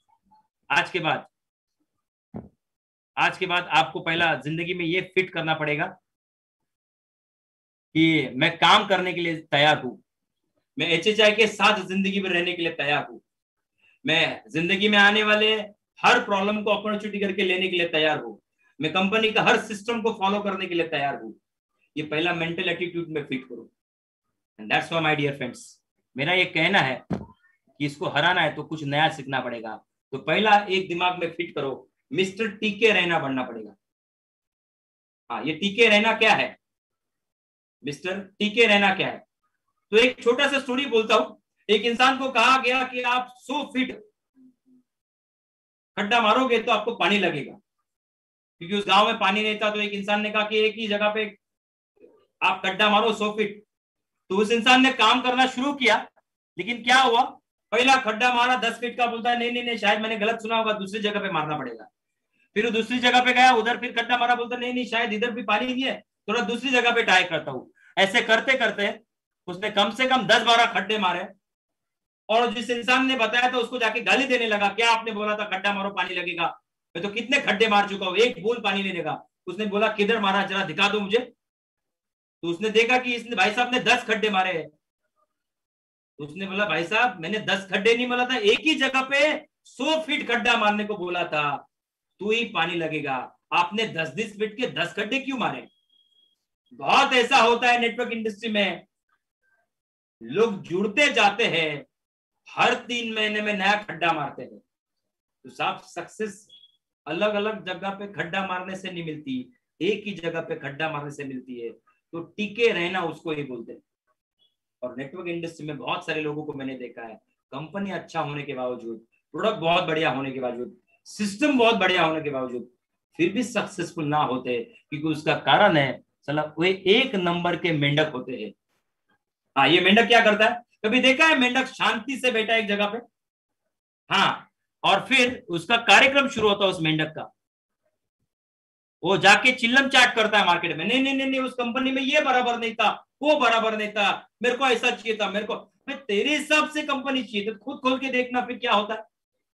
आज के बाद आपको पहला जिंदगी में ये फिट करना पड़ेगा कि मैं काम करने के लिए तैयार हूं, मैं HHI के साथ जिंदगी में रहने के लिए तैयार हूं, मैं जिंदगी में आने वाले हर प्रॉब्लम को अपॉर्चुनिटी करके लेने के लिए तैयार हूं, मैं कंपनी का हर सिस्टम को फॉलो करने के लिए तैयार हूं। ये पहला मेंटल एटीट्यूड में फिट करो। And that's why my dear friends, मेरा ये कहना है कि इसको हराना है तो कुछ नया सीखना पड़ेगा। तो पहला एक दिमाग में फिट करो, मिस्टर टीके रहना बनना पड़ेगा। हाँ, ये टीके रहना क्या है? मिस्टर टीके रहना क्या है? तो एक छोटा सा स्टोरी बोलता हूं। एक इंसान को कहा गया कि आप 100 फीट खड्डा मारोगे तो आपको पानी लगेगा, क्योंकि उस गांव में पानी नहीं था। तो एक इंसान ने कहा कि एक ही जगह पे आप खड्डा मारो 100 फीट। तो उस इंसान ने काम करना शुरू किया, लेकिन क्या हुआ, पहला खड्डा मारा 10 फीट का, बोलता है नहीं नहीं नहीं, शायद मैंने गलत सुना होगा, दूसरी जगह पे मारना पड़ेगा। फिर वो दूसरी जगह पे गया, उधर फिर खड्डा मारा, बोलता नहीं नहीं, शायद इधर भी पानी नहीं है, थोड़ा दूसरी जगह पे ट्राई करता हूँ। ऐसे करते करते उसने कम से कम 10-12 खड्डे मारे। और जिस इंसान ने बताया था उसको जाके गाली देने लगा, क्या आपने बोला था खड्डा मारो पानी लगेगा, मैं तो कितने खड्डे मार चुका हूँ, एक बूंद पानी नहीं लेगा। उसने बोला किधर मारा, जरा दिखा दो मुझे। तो उसने देखा कि इसने, भाई साहब ने 10 खड्डे मारे हैं। तो उसने बोला भाई साहब मैंने 10 खड्डे नहीं मारा था, एक ही जगह पे 100 फीट खड्डा मारने को बोला था, तो ही पानी लगेगा, आपने 10-10 फीट के 10 खड्डे क्यों मारे? बहुत ऐसा होता है नेटवर्क इंडस्ट्री में, लोग जुड़ते जाते हैं, हर 3 महीने में नया खड्डा मारते हैं। तो साहब सक्सेस अलग अलग जगह पे खड्डा मारने से नहीं मिलती, एक ही जगह पे खड्डा मारने से मिलती है। तो टिके रहना उसको ही बोलते हैं। और नेटवर्क इंडस्ट्री में बहुत सारे लोगों को मैंने देखा है, कंपनी अच्छा होने के बावजूद, प्रोडक्ट बहुत बढ़िया होने के बावजूद, सिस्टम बहुत बढ़िया होने के बावजूद फिर भी सक्सेसफुल ना होते, क्योंकि उसका कारण है चला वे एक नंबर के मेंढक होते हैं। हाँ, ये मेंढक क्या करता है, कभी देखा है मेंढक शांति से बैठा एक जगह पे? हाँ, और फिर उसका कार्यक्रम शुरू होता है उस मेंढक का, वो जाके चिल्लम चाट करता है मार्केट में, नहीं नहीं नहीं नहीं, उस कंपनी में ये बराबर नहीं था, वो बराबर नहीं था, मेरे को ऐसा चाहिए था, मेरे को, मैं तेरे हिसाब से कंपनी चाहिए तो खुद खोल के देखना फिर क्या होता है।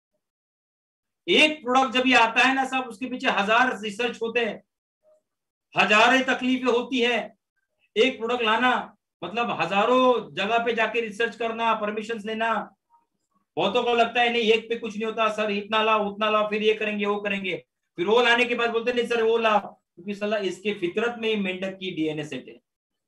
एक प्रोडक्ट जब ये आता है ना साहब, उसके पीछे 1000 रिसर्च होते हैं, हजारों तकलीफें होती है। एक प्रोडक्ट लाना मतलब हजारों जगह पे जाके रिसर्च करना, परमिशन लेना। बहुतों को लगता है नहीं एक पे कुछ नहीं होता सर, इतना लाओ उतना लाओ, फिर ये करेंगे वो करेंगे, फिर वो लाने के बाद बोलते नहीं सर वो लाओ, क्योंकि सलाह इसके फितरत में ही मेंढक की DNA सेट है।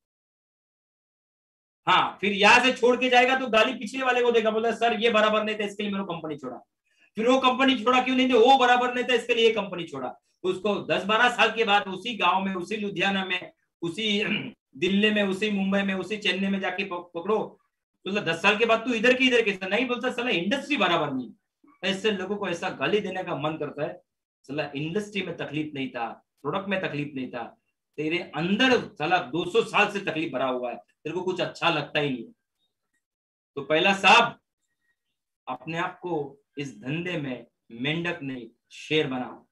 हाँ, फिर यहां से छोड़ के जाएगा तो गाली पिछले वाले को देगा, बोला सर ये बराबर नहीं था इसके लिए मैंने कंपनी छोड़ा, फिर वो कंपनी छोड़ा क्यों नहीं थे, वो बराबर नहीं था इसके लिए ये कंपनी छोड़ा। उसको 10-12 साल के बाद उसी गांव में, उसी लुधियाना में, उसी दिल्ली में, उसी मुंबई में, उसी चेन्नई में जाके पकड़ो, तो 10 साल के बाद तू इधर की इधर कैसा नहीं, बोलता साला इंडस्ट्री बराबर नहीं। ऐसे लोगों को ऐसा गाली देने का मन करता है, साला इंडस्ट्री में तकलीफ नहीं था, प्रोडक्ट में तकलीफ नहीं था, तेरे अंदर साला 200 साल से तकलीफ भरा हुआ है, तेरे को कुछ अच्छा लगता ही नहीं। तो पहला साहब अपने आप को इस धंधे में मेंढक नहीं शेर बनाओ।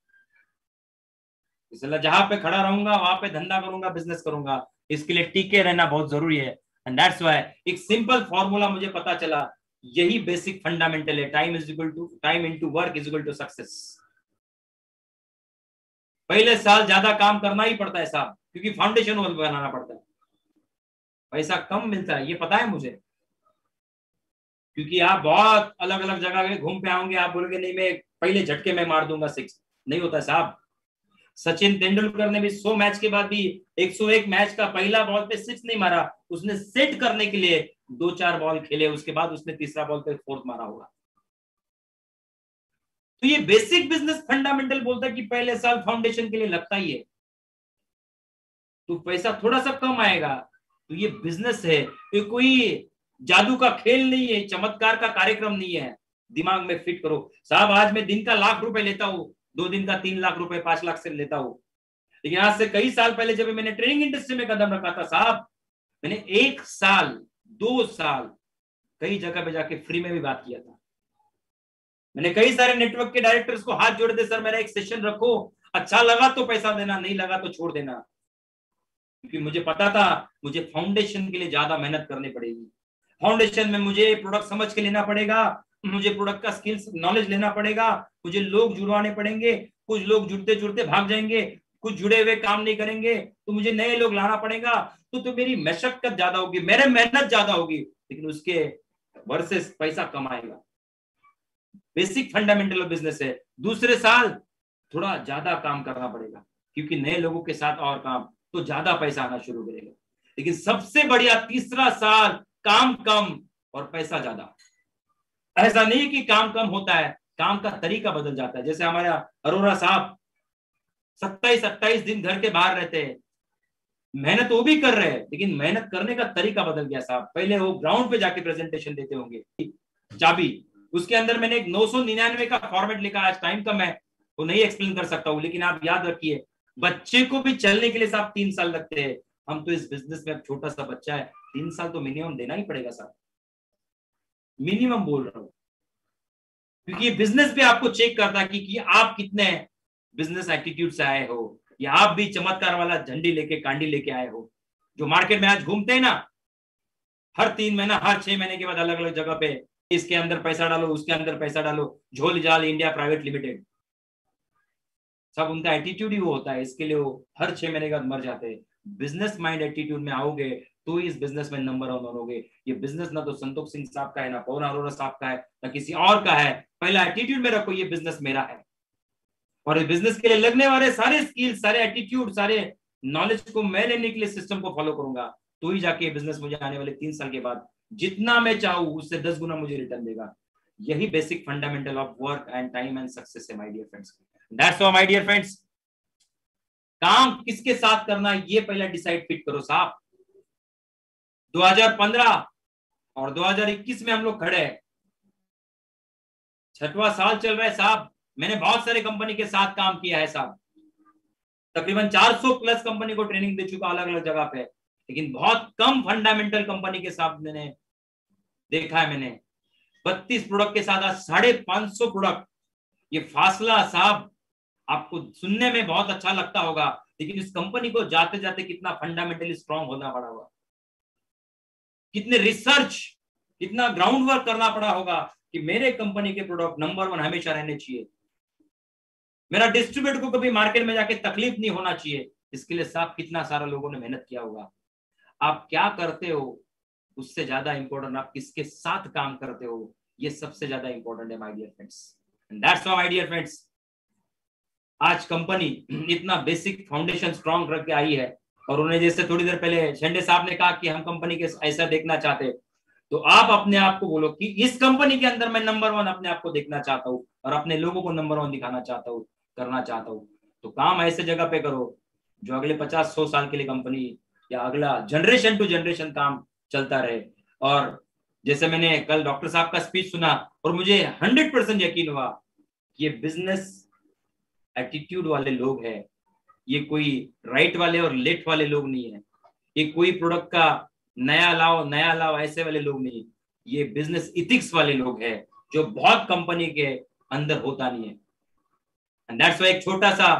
इसलिए जहां पे खड़ा रहूंगा वहां पे धंधा करूंगा, बिजनेस करूंगा, इसके लिए टीके रहना बहुत जरूरी है। एंड दैट्स व्हाई एक सिंपल फॉर्मूला मुझे पता चला, यही बेसिक फंडामेंटल है, time into work is equal to success. पहले साल ज्यादा काम करना ही पड़ता है साहब, क्योंकि फाउंडेशन बनाना पड़ता है, पैसा कम मिलता है ये पता है मुझे, क्योंकि आप बहुत अलग अलग जगह घूम पे आओगे, आप बोलोगे नहीं मैं पहले झटके में मार दूंगा 6, नहीं होता साहब। सचिन तेंदुलकर ने भी 100 मैच के बाद भी 101 मैच का पहला बॉल पे 6 नहीं मारा, उसने सेट करने के लिए 2-4 बॉल खेले, उसके बाद उसने तीसरा बॉल पे 4th मारा होगा। तो ये बेसिक बिजनेस फंडामेंटल बोलता है कि पहले साल फाउंडेशन के लिए लगता ही है, तो पैसा थोड़ा सा कम आएगा, तो ये बिजनेस है, ये कोई जादू का खेल नहीं है, चमत्कार का कार्यक्रम नहीं है। दिमाग में फिट करो साहब, आज मैं दिन का ₹1,00,000 लेता हूँ, 2 दिन का ₹3,00,000 5 लाख से लेता हूँ। लेकिन आज से कई साल पहले जब मैंने ट्रेनिंग इंडस्ट्री में कदम रखा था साहब, मैंने 1 साल 2 साल कई जगह पे जाके फ्री में भी बात किया था। मैंने कई सारे नेटवर्क के डायरेक्टर्स को हाथ जोड़ दे, सर मेरा एक सेशन रखो, अच्छा लगा तो पैसा देना, नहीं लगा तो छोड़ देना। क्योंकि मुझे पता था मुझे फाउंडेशन के लिए ज्यादा मेहनत करनी पड़ेगी। फाउंडेशन में मुझे प्रोडक्ट समझ के लेना पड़ेगा, मुझे प्रोडक्ट का स्किल्स नॉलेज लेना पड़ेगा, मुझे लोग जुड़वाने पड़ेंगे। कुछ लोग जुड़ते जुड़ते भाग जाएंगे, कुछ जुड़े हुए काम नहीं करेंगे, तो मुझे नए लोग लाना पड़ेगा। तो मेरी मशक्कत ज्यादा होगी, मेरे मेहनत ज्यादा होगी, लेकिन उसके वर्सेस पैसा कमाएगा। बेसिक फंडामेंटल बिजनेस है। दूसरे साल थोड़ा ज्यादा काम करना पड़ेगा, क्योंकि नए लोगों के साथ और काम, तो ज्यादा पैसा आना शुरू करेगा। लेकिन सबसे बढ़िया तीसरा साल काम कम और पैसा ज्यादा। ऐसा नहीं कि काम कम होता है, काम का तरीका बदल जाता है। जैसे हमारे अरोरा साहब 27-28 दिन घर के बाहर रहते हैं, मेहनत वो भी कर रहे हैं, लेकिन मेहनत करने का तरीका बदल गया साहब। पहले वो ग्राउंड पे जाके प्रेजेंटेशन देते होंगे, चाबी उसके अंदर मैंने एक 999 का फॉर्मेट लिखा। आज टाइम कम है, वो नहीं एक्सप्लेन कर सकता हूँ, लेकिन आप याद रखिए बच्चे को भी चलने के लिए साहब 3 साल लगते हैं। हम तो इस बिजनेस में अब छोटा सा बच्चा है, 3 साल तो मिनिमम देना ही पड़ेगा साहब, मिनिमम बोल रहा हूं। क्योंकि ये बिजनेस भी आपको चेक करता है कि आप कितने बिजनेस एटीट्यूड से आए हो, या आप भी चमत्कार वाला झंडी लेके कांडी लेके आए हो। जो मार्केट में आज घूमते हैं ना, हर 3 महीना हर 6 महीने के बाद अलग अलग जगह पे इसके अंदर पैसा डालो, उसके अंदर पैसा डालो, झोल जाल इंडिया प्राइवेट लिमिटेड, सब उनका एटीट्यूड ही वो होता है। इसके लिए वो हर 6 महीने के बाद मर जाते हैं। बिजनेस माइंड एटीट्यूड में आओगे तो इस बिजनेस में नंबर 1 होगे। ये बिजनेस ना तो संतोष सिंह साहब का है, ना पवन अरोरा साहब का है, ना किसी और का है। पहला एटीट्यूड में रखो, ये बिजनेस मेरा है। और इस बिजनेस के लिए लगने वाले सारे स्किल्स, सारे एटीट्यूड, सारे नॉलेज को मैं लेने के लिए सिस्टम को फॉलो करूंगा, तो ही जाके बिजनेस मुझे आने वाले 3 साल के बाद जितना मैं चाहूँ उससे 10 गुना मुझे रिटर्न देगा। यही basic fundamental of work and time and success है my dear friends. That's all my dear friends. काम किसके साथ करना है ये पहले डिसाइड फिट करो साहब। 2015 और 2021 में हम लोग खड़े हैं, 6वां साल चल रहा है साहब। मैंने बहुत सारे कंपनी के साथ काम किया है साहब, तकरीबन 400 प्लस कंपनी को ट्रेनिंग दे चुका अलग अलग जगह पे, लेकिन बहुत कम फंडामेंटल कंपनी के साथ मैंने देखा है। मैंने 32 प्रोडक्ट के साथ आज 550 प्रोडक्ट। ये फासला साहब आपको सुनने में बहुत अच्छा लगता होगा, लेकिन इस कंपनी को जाते जाते कितना फंडामेंटली स्ट्रांग होना पड़ा होगा, कितने रिसर्च, कितना ग्राउंड वर्क करना पड़ा होगा कि मेरे कंपनी के प्रोडक्ट नंबर 1 हमेशा रहने चाहिए, मेरा डिस्ट्रीब्यूटर को कभी मार्केट में जाके तकलीफ नहीं होना चाहिए। इसके लिए साहब कितना सारा लोगों ने मेहनत किया होगा। आप क्या करते हो उससे ज्यादा इंपॉर्टेंट आप किसके साथ काम करते हो, ये सबसे ज्यादा इंपॉर्टेंट है my dear friends. And that's why my dear friends, आज कंपनी इतना बेसिक फाउंडेशन स्ट्रांग रख के आई है। और उन्हें जैसे थोड़ी देर पहले शेंडे साहब ने कहा कि हम कंपनी के ऐसा देखना चाहते, तो आप अपने आप को बोलो कि इस कंपनी के अंदर मैं नंबर 1 अपने आप को देखना चाहता हूँ और अपने लोगों को नंबर 1 दिखाना चाहता हूँ, करना चाहता हूँ। तो काम ऐसे जगह पे करो जो अगले 50-100 साल के लिए कंपनी या अगला जनरेशन टू जनरेशन काम चलता रहे। और जैसे मैंने कल डॉक्टर साहब का स्पीच सुना और मुझे 100% यकीन हुआ कि ये बिजनेस एटीट्यूड वाले लोग हैं, ये कोई राइट वाले और लेफ्ट वाले लोग नहीं है, ये कोई प्रोडक्ट का नया लाओ ऐसे वाले लोग नहीं, ये बिजनेस इथिक्स वाले लोग हैं जो बहुत कंपनी के अंदर होता नहीं है। एंड दैट्स व्हाई एक छोटा सा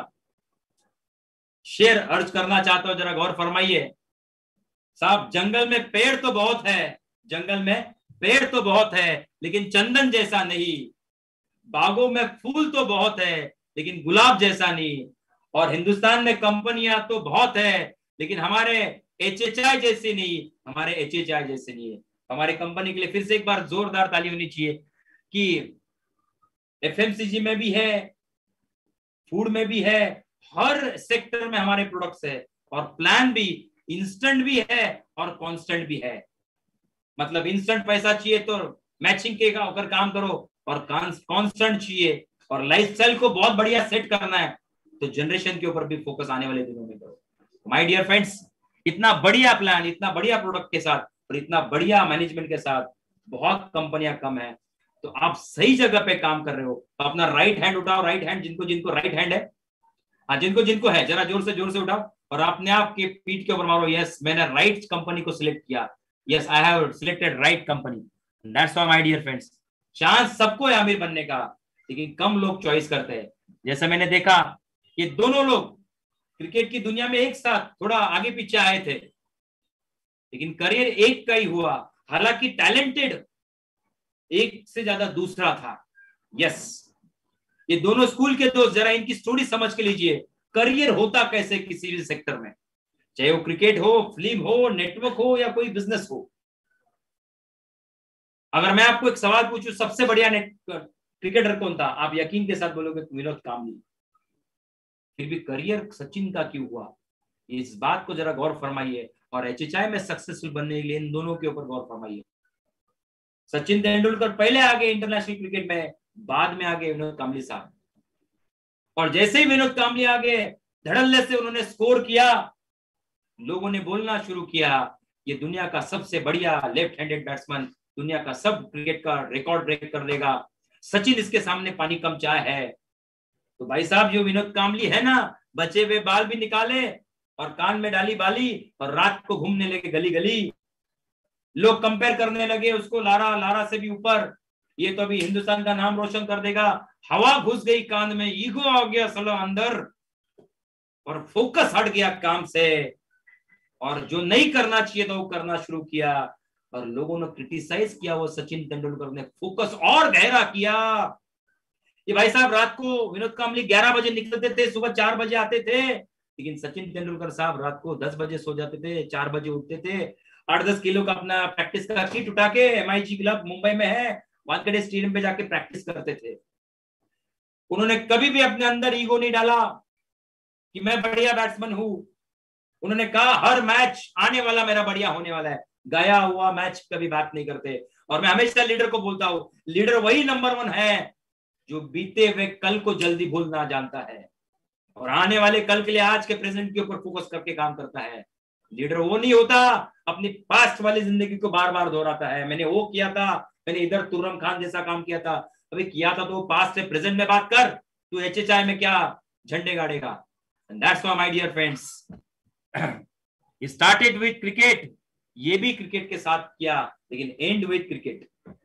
शेर अर्ज करना चाहता हूं, जरा गौर फरमाइए साहब। जंगल में पेड़ तो बहुत है, जंगल में पेड़ तो बहुत है, लेकिन चंदन जैसा नहीं। बागों में फूल तो बहुत है, लेकिन गुलाब जैसा नहीं। और हिंदुस्तान में कंपनियां तो बहुत है, लेकिन हमारे HHI जैसी नहीं, हमारे HHI जैसे नहीं है। हमारी कंपनी के लिए फिर से एक बार जोरदार ताली होनी चाहिए कि FMCG में भी है, फूड में भी है, हर सेक्टर में हमारे प्रोडक्ट्स है। और प्लान भी इंस्टेंट भी है और कांस्टेंट भी है। मतलब इंस्टेंट पैसा चाहिए तो मैचिंग के होकर काम करो, और कांस्टेंट चाहिए और लाइफस्टाइल को बहुत बढ़िया सेट करना है तो जनरेशन के ऊपर भी फोकस आने वाले दिनों में करो। माय डियर फ्रेंड्स, इतना बढ़िया प्लान, इतना बढ़िया प्रोडक्ट के साथ और इतना बढ़िया मैनेजमेंट के साथ बहुत कंपनियां कम है। तो आप सही जगह पे काम कर रहे हो। तो अपना राइट हैंड उठाओ, राइट हैंड जिनको जिनको राइट हैंड है, हाँ जिनको जिनको है जरा जोर से उठाओ और अपने आप के पीठ के ऊपर मारो, यस मैंने राइट कंपनी को सिलेक्ट किया, yes I have selected right company. That's why my dear friends, chance सबको है अमीर बनने का, लेकिन कम लोग चॉइस करते हैं। जैसे मैंने देखा ये दोनों लोग क्रिकेट की दुनिया में एक साथ थोड़ा आगे पीछे आए थे, लेकिन करियर एक का ही हुआ। हालांकि टैलेंटेड एक से ज्यादा दूसरा था। यस, ये दोनों स्कूल के दोस्त, जरा इनकी स्टोरी समझ के लीजिए। करियर होता कैसे किसी भी सेक्टर में, चाहे वो क्रिकेट हो, फिल्म हो, नेटवर्क हो या कोई बिजनेस हो। अगर मैं आपको एक सवाल पूछूं सबसे बढ़िया क्रिकेटर कौन था, आप यकीन के साथ बोलोगे विनोद कांबली। फिर भी करियर सचिन का क्यों हुआ, इस बात को जरा गौर फरमाइए और एचएचआई में सक्सेसफुल बनने के लिए इन दोनों के ऊपर गौर फरमाइए। सचिन तेंदुलकर पहले आ गए इंटरनेशनल क्रिकेट में, बाद में आ गए विनोद कांबली साहब। और जैसे ही विनोद कांबली आ गए, धड़ल्ले से उन्होंने स्कोर किया, लोगों ने बोलना शुरू किया ये दुनिया का सबसे बढ़िया लेफ्ट हैंडेड बैट्समैन, दुनिया का सब क्रिकेट का रिकॉर्ड ब्रेक कर देगा, सचिन इसके सामने पानी कम चाय है। तो भाई साहब जो विनोद कांबली है ना, बचे हुए बाल भी निकाले और कान में डाली बाली और रात को घूमने लगे गली गली। लोग कंपेयर करने लगे उसको लारा से भी ऊपर, ये तो अभी हिंदुस्तान का नाम रोशन कर देगा। हवा घुस गई कान में, ईगो आ गया साला अंदर और फोकस हट गया काम से, और जो नहीं करना चाहिए था वो करना शुरू किया। और लोगों ने क्रिटिसाइज किया वो सचिन तेंदुलकर ने फोकस और गहरा किया। ये भाई साहब रात को विनोद कांबली 11 बजे निकलते थे, सुबह 4 बजे आते थे, लेकिन सचिन तेंदुलकर साहब रात को 10 बजे सो जाते थे, 4 बजे उठते थे, 8-10 किलो का अपना प्रैक्टिस का किट उठा के, MIG क्लब मुंबई में है, वानखेड़े स्टेडियम पे जाके प्रैक्टिस करते थे। उन्होंने कभी भी अपने अंदर ईगो नहीं डाला कि मैं बढ़िया बैट्समैन हूं। उन्होंने कहा हर मैच आने वाला मेरा बढ़िया होने वाला है, गया हुआ मैच कभी बात नहीं करते। और मैं हमेशा लीडर को बोलता हूं, लीडर वही नंबर 1 है जो बीते हुए कल को जल्दी भूलना जानता है और आने वाले कल के लिए आज के प्रेजेंट के ऊपर फोकस करके काम करता है। लीडर वो नहीं होता अपनी पास्ट वाली जिंदगी को बार बार दोहराता है, मैंने वो किया था, मैंने इधर तुर्रम खान जैसा काम किया था। अभी किया था तो पास्ट से प्रेजेंट में बात कर, तू HHI में क्या झंडे गाड़ेगा। That's why my dear friends, started with cricket, ये भी क्रिकेट के साथ किया, लेकिन एंड विद क्रिकेट।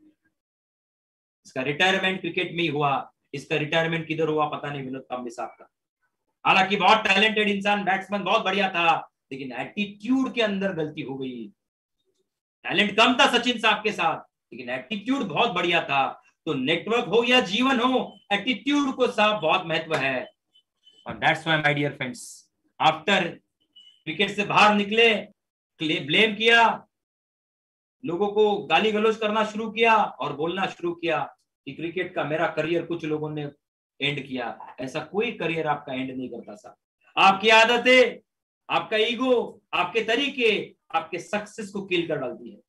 इसका रिटायरमेंट क्रिकेट में ही हुआ। इसका रिटायरमेंट किधर हुआ पता नहीं विनोद कांबली साहब का। हालांकि बहुत टैलेंटेड इंसान, बैट्समैन बहुत बढ़िया था, लेकिन एटीट्यूड के अंदर गलती हो गई। टैलेंट कम था सचिन साहब के साथ, लेकिन एटीट्यूड बहुत बढ़िया था। तो नेटवर्क हो या जीवन हो, एटीट्यूड को साहब बहुत महत्व है। और that's why my dear friends, after cricket से बाहर निकले, ब्लेम किया, लोगों को गाली गलौज करना शुरू किया और बोलना शुरू किया कि क्रिकेट का मेरा करियर कुछ लोगों ने एंड किया। ऐसा कोई करियर आपका एंड नहीं करता साहब। आपकी आदतें, आपका ईगो, आपके तरीके आपके सक्सेस को किल कर डालती है।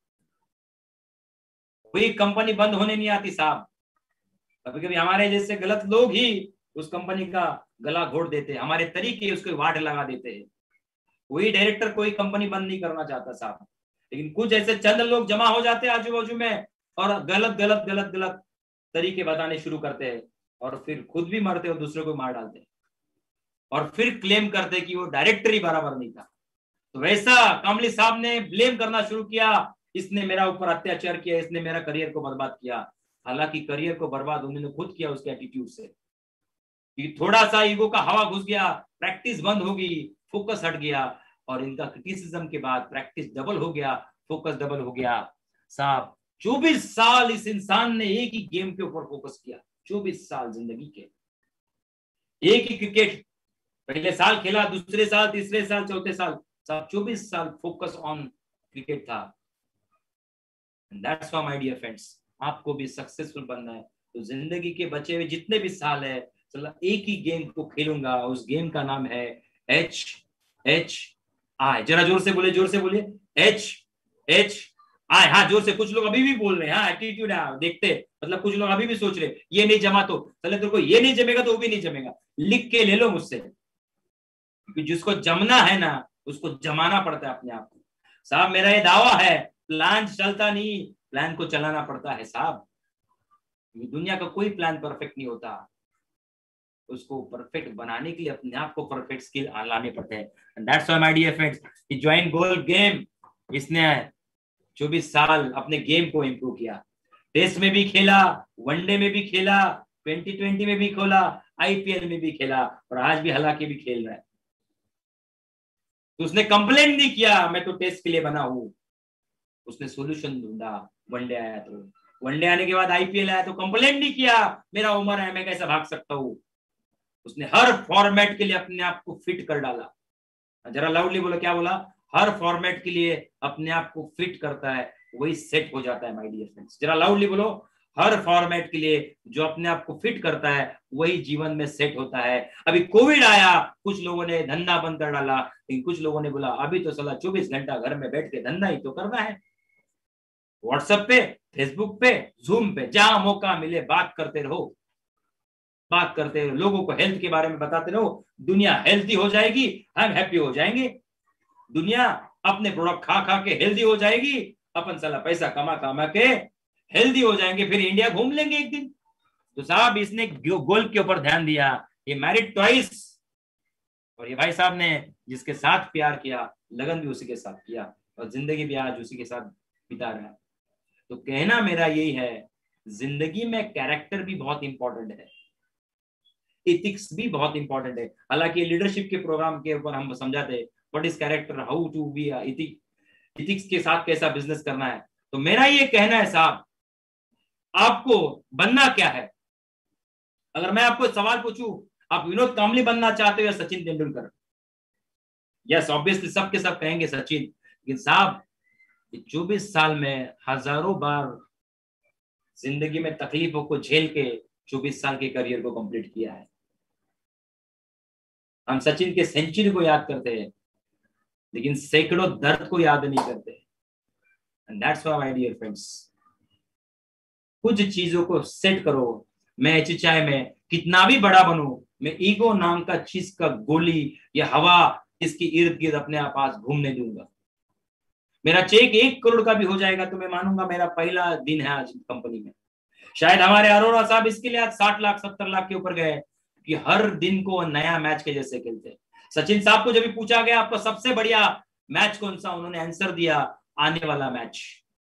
कोई कंपनी बंद होने नहीं आती साहब। कभी कभी हमारे जैसे गलत लोग ही उस कंपनी का गला घोट देते हैं, हमारे तरीके उसको वाट लगा देते हैं। कोई डायरेक्टर कोई कंपनी बंद नहीं करना चाहता साहब, लेकिन कुछ ऐसे चंद लोग जमा हो जाते हैं आजू बाजू में और गलत गलत गलत गलत तरीके बताने शुरू करते हैं और फिर खुद भी मरते और दूसरे को मार डालते हैं और फिर क्लेम करते कि वो डायरेक्टर ही बराबर नहीं था। तो वैसा कांबली साहब ने ब्लेम करना शुरू किया, इसने मेरा ऊपर अत्याचार किया, इसने मेरा करियर को बर्बाद किया। हालांकि करियर को बर्बाद उन्होंने खुद किया उसके एटीट्यूड से, कि थोड़ा सा ईगो का हवा घुस गया, प्रैक्टिस बंद हो गई, फोकस हट गया और इनका क्रिटिसिज्म के बाद प्रैक्टिस डबल हो गया, फोकस डबल हो गया। साहब 24 साल इस इंसान ने एक ही गेम के ऊपर फोकस किया, 24 साल जिंदगी के एक ही क्रिकेट। पहले साल खेला, दूसरे साल, तीसरे साल, चौथे साल, साहब 24 साल फोकस ऑन क्रिकेट था। That's why my dear friends, आपको भी सक्सेसफुल बनना है तो जिंदगी के बचे हुए जितने भी साल है, चलो एक ही गेम को खेलूंगा, उस गेम का नाम है HHI। जरा जोर से बोले, जोर से बोलिए, HHI। हाँ जोर से, कुछ लोग अभी भी बोल रहे हैं, हाँ एटीट्यूड है, देखते मतलब कुछ लोग अभी भी सोच रहे ये नहीं जमा तो चले, तेरे को ये नहीं जमेगा तो वो भी नहीं जमेगा। लिख के ले लो मुझसे, क्योंकि जिसको जमना है ना उसको जमाना पड़ता है अपने आप को। साहब मेरा ये दावा है प्लान चलता नहीं, प्लान को चलाना पड़ता है साहब। दुनिया का कोई प्लान परफेक्ट नहीं होता, उसको परफेक्ट बनाने के लिए अपने आप को परफेक्ट स्किल लाने पड़ते हैं। And that's why my dear friends, he join golf game. इसने 24 साल अपने गेम को इंप्रूव किया, टेस्ट में भी खेला, वनडे में भी खेला, 2020 में भी खेला, आईपीएल में भी खेला, और आज भी हालांकि भी खेल रहा है। तो उसने कंप्लेंट नहीं किया मैं तो टेस्ट के लिए बना हूं, उसने सोल्यूशन ढूंढा। वनडे आया तो, वनडे आने के बाद आईपीएल आया तो कंप्लेंट नहीं किया मेरा उम्र है मैं कैसे भाग सकता हूं। उसने हर फॉर्मेट के लिए अपने आप को फिट कर डाला। जरा लाउडली बोलो, क्या बोला? हर फॉर्मेट के लिए अपने आप को फिट करता है, वही सेट हो जाता है माय डियर फ्रेंड्स। जरा लाउडली बोलो, हर फॉर्मेट के लिए जो अपने आप को फिट करता है वही जीवन में सेट होता है। अभी कोविड आया, कुछ लोगों ने धंधा बंद कर डाला, लेकिन कुछ लोगों ने बोला अभी तो साला 24 घंटा घर में बैठ के धंधा ही तो करना है। व्हाट्सएप पे, फेसबुक पे, जूम पे, जहां मौका मिले बात करते रहो, बात करते रहो, लोगों को हेल्थ के बारे में बताते रहो। दुनिया हेल्थी हो जाएगी, हम हैप्पी हो जाएंगे। दुनिया अपने प्रोडक्ट खा खा के हेल्दी हो जाएगी, अपन साला पैसा कमा कमा के हेल्दी हो जाएंगे, फिर इंडिया घूम लेंगे एक दिन। तो साहब इसने गोल्फ के ऊपर ध्यान दिया, ये मैरिड ट्वाइस, और ये भाई साहब ने जिसके साथ प्यार किया, लगन भी उसी के साथ किया, और जिंदगी भी आज उसी के साथ बिता रहा है। तो कहना मेरा यही है, जिंदगी में कैरेक्टर भी बहुत इंपॉर्टेंट है, इथिक्स भी बहुत इंपॉर्टेंट है। हालांकि लीडरशिप के प्रोग्राम के ऊपर हम समझाते what is character, how to be ethics के साथ कैसा बिजनेस करना है। तो मेरा ये कहना है साहब, आपको बनना क्या है? अगर मैं आपको सवाल पूछूं, आप विनोद कांबली बनना चाहते हो या सचिन तेंदुलकर? यस ऑब्वियसली सबके सब कहेंगे सचिन, लेकिन साहब 24 साल में हजारों बार जिंदगी में तकलीफों को झेल के 24 साल के करियर को कंप्लीट किया है। हम सचिन के सेंचुरी को याद करते हैं, लेकिन सैकड़ों दर्द को याद नहीं करते। And that's why my dear friends, कुछ चीजों को सेट करो। मैं एचएचआई में कितना भी बड़ा बनूं, मैं ईगो नाम का चीज का गोली या हवा इसकी इर्द गिर्द अपने पास घूमने दूंगा। मेरा चेक 1 करोड़ का भी हो जाएगा तो मैं मानूंगा मेरा पहला दिन है आज कंपनी में। शायद हमारे अरोड़ा साहब इसके लिए आज 60 लाख 70 लाख के ऊपर गए कि हर दिन को नया मैच के जैसे खेलते। सचिन साहब को जब पूछा गया आपको सबसे बढ़िया मैच कौन सा, उन्होंने आंसर दिया आने वाला मैच।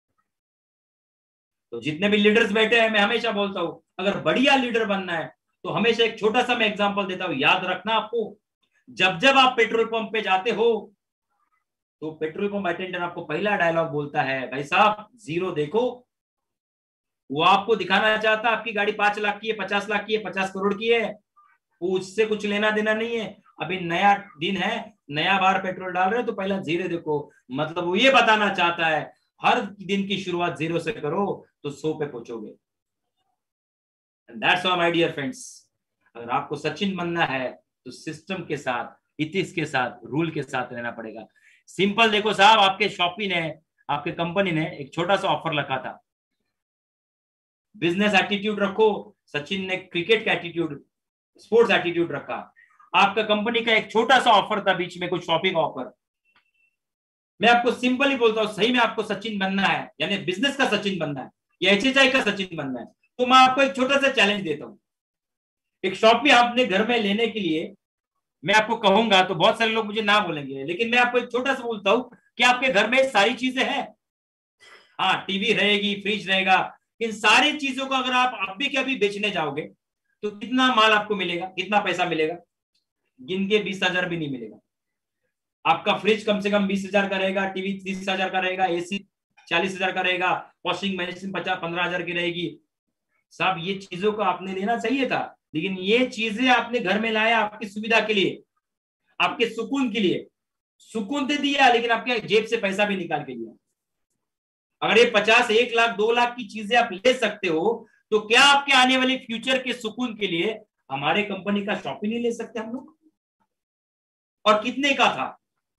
तो जितने भी लीडर्स बैठे हैं, मैं हमेशा बोलता हूं अगर बढ़िया लीडर बनना है तो हमेशा एक छोटा सा मैं एग्जांपल देता हूं, याद रखना आपको, जब जब आप पेट्रोल पंप पे जाते हो तो पेट्रोल पंप अटेंडर आपको पहला डायलॉग बोलता है भाई साहब जीरो देखो। वो आपको दिखाना चाहता है आपकी गाड़ी 5 लाख की है, 50 लाख की है, 50 करोड़ की है, उससे कुछ लेना देना नहीं है। अभी नया दिन है, नया बार पेट्रोल डाल रहे हो तो पहला जीरो देखो। मतलब वो ये बताना चाहता है हर दिन की शुरुआत जीरो से करो तो 100 पे पहुंचोगे। That's why my dear friends, अगर आपको सचिन बनना है तो सिस्टम के साथ, इथिक्स के साथ, रूल के साथ रहना पड़ेगा। सिंपल देखो साहब, आपके शॉपी ने, आपके कंपनी ने एक छोटा सा ऑफर रखा था, बिजनेस एटीट्यूड रखो। सचिन ने क्रिकेट का एटीट्यूड, स्पोर्ट्स एटीट्यूड रखा। आपका कंपनी का एक छोटा सा ऑफर था बीच में, कुछ शॉपिंग ऑफर। मैं आपको सिंपल ही बोलता हूं, सही में आपको सचिन बनना है, यानी बिजनेस का सचिन बनना है या एचएचआई का सचिन बनना है, तो मैं आपको एक छोटा सा चैलेंज देता हूं। एक शॉपी अपने घर में लेने के लिए मैं आपको कहूंगा तो बहुत सारे लोग मुझे ना बोलेंगे, लेकिन मैं आपको एक छोटा सा बोलता हूं कि आपके घर में सारी चीजें हैं। हाँ टीवी रहेगी, फ्रिज रहेगा, इन सारी चीजों को अगर आप अभी के अभी बेचने जाओगे तो कितना माल आपको मिलेगा, कितना पैसा मिलेगा? गिन के 20,000 भी नहीं मिलेगा। आपका फ्रिज कम से कम 20,000 का रहेगा, टीवी 30,000 का रहेगा, एसी 40,000 का रहेगा, वॉशिंग मशीन 50-15,000 की रहेगी। साहब ये चीजों को आपने लेना चाहिए था, लेकिन ये चीजें आपने घर में लाया आपकी सुविधा के लिए, आपके सुकून के लिए। सुकून दे दिया लेकिन आपके जेब से पैसा भी निकाल के दिया। अगर ये 50, 1 लाख, 2 लाख की चीजें आप ले सकते हो तो क्या आपके आने वाले फ्यूचर के सुकून के लिए हमारे कंपनी का शॉप ही नहीं ले सकते हम लोग? और कितने का था?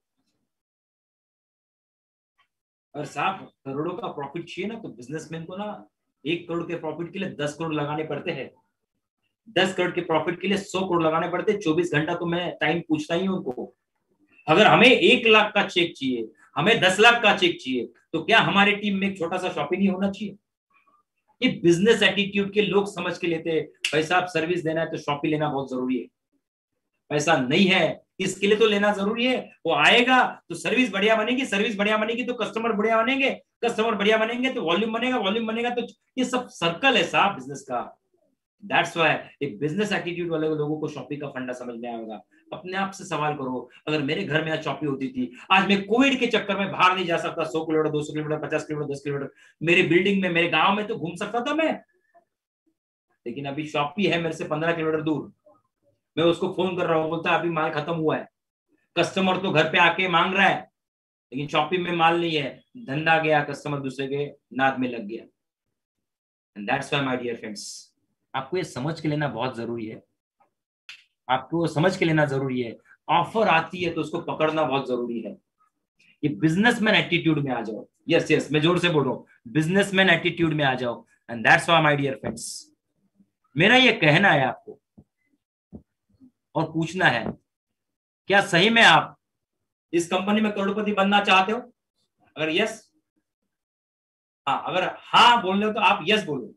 अगर साहब करोड़ों का प्रॉफिट चाहिए ना तो बिजनेसमैन को ना 1 करोड़ के प्रॉफिट के लिए 10 करोड़ लगाने पड़ते हैं। 10 करोड़ के प्रॉफिट के लिए 100 करोड़ लगाने पड़ते हैं। 24 घंटा तो मैं टाइम पूछता ही हूं उनको। अगर हमें 1 लाख का चेक चाहिए हमें 10 लाख का चेक चाहिए, तो क्या हमारी टीम में एक छोटा सा शॉप ही नहीं होना चाहिए? ये बिजनेस एटीट्यूड के लोग समझ के लेते हैं, भाई साहब सर्विस देना है तो शॉप ही लेना बहुत जरूरी है। पैसा नहीं है इसके लिए तो लेना जरूरी है। वो आएगा तो सर्विस बढ़िया बनेगी, सर्विस बढ़िया बनेगी तो कस्टमर बढ़िया बनेंगे, कस्टमर बढ़िया बनेंगे तो वॉल्यूम बनेगा, वॉल्यूम बनेगा तो ये सब सर्कल है साहब बिजनेस का। दैट्स व्हाई एक बिजनेस एटीट्यूड वाले लोगों को शॉपिंग का फंडा समझ में आएगा। अपने आप से सवाल करो, अगर मेरे घर में आज शॉपिंग होती थी, आज मैं कोविड के चक्कर में बाहर नहीं जा सकता, 100 किलोमीटर 200 किलोमीटर 50 किलोमीटर 10 किलोमीटर, मेरी बिल्डिंग में मेरे गांव में तो घूम सकता था मैं, लेकिन अभी शॉपी है मेरे से 15 किलोमीटर दूर। मैं उसको फोन कर रहा हूँ, बोलता है अभी माल खत्म हुआ है। कस्टमर तो घर पे आके मांग रहा है, लेकिन शॉपिंग में माल नहीं है, धंधा गया, कस्टमर दूसरे के नाद में लग गया। And that's why my dear friends, आपको ये समझ के लेना बहुत जरूरी है, आपको समझ के लेना जरूरी है। ऑफर आती है तो उसको पकड़ना बहुत जरूरी है। ये बिजनेसमैन एटीट्यूड में आ जाओ। यस यस, मैं जोर से बोल रहा हूँ, बिजनेसमैन एटीट्यूड में आ जाओ। And that's why my dear friends, मेरा ये कहना है आपको और पूछना है, क्या सही में आप इस कंपनी में करोड़पति बनना चाहते हो? अगर यस, हाँ, अगर हाँ बोल रहे हो तो आप यस बोलो।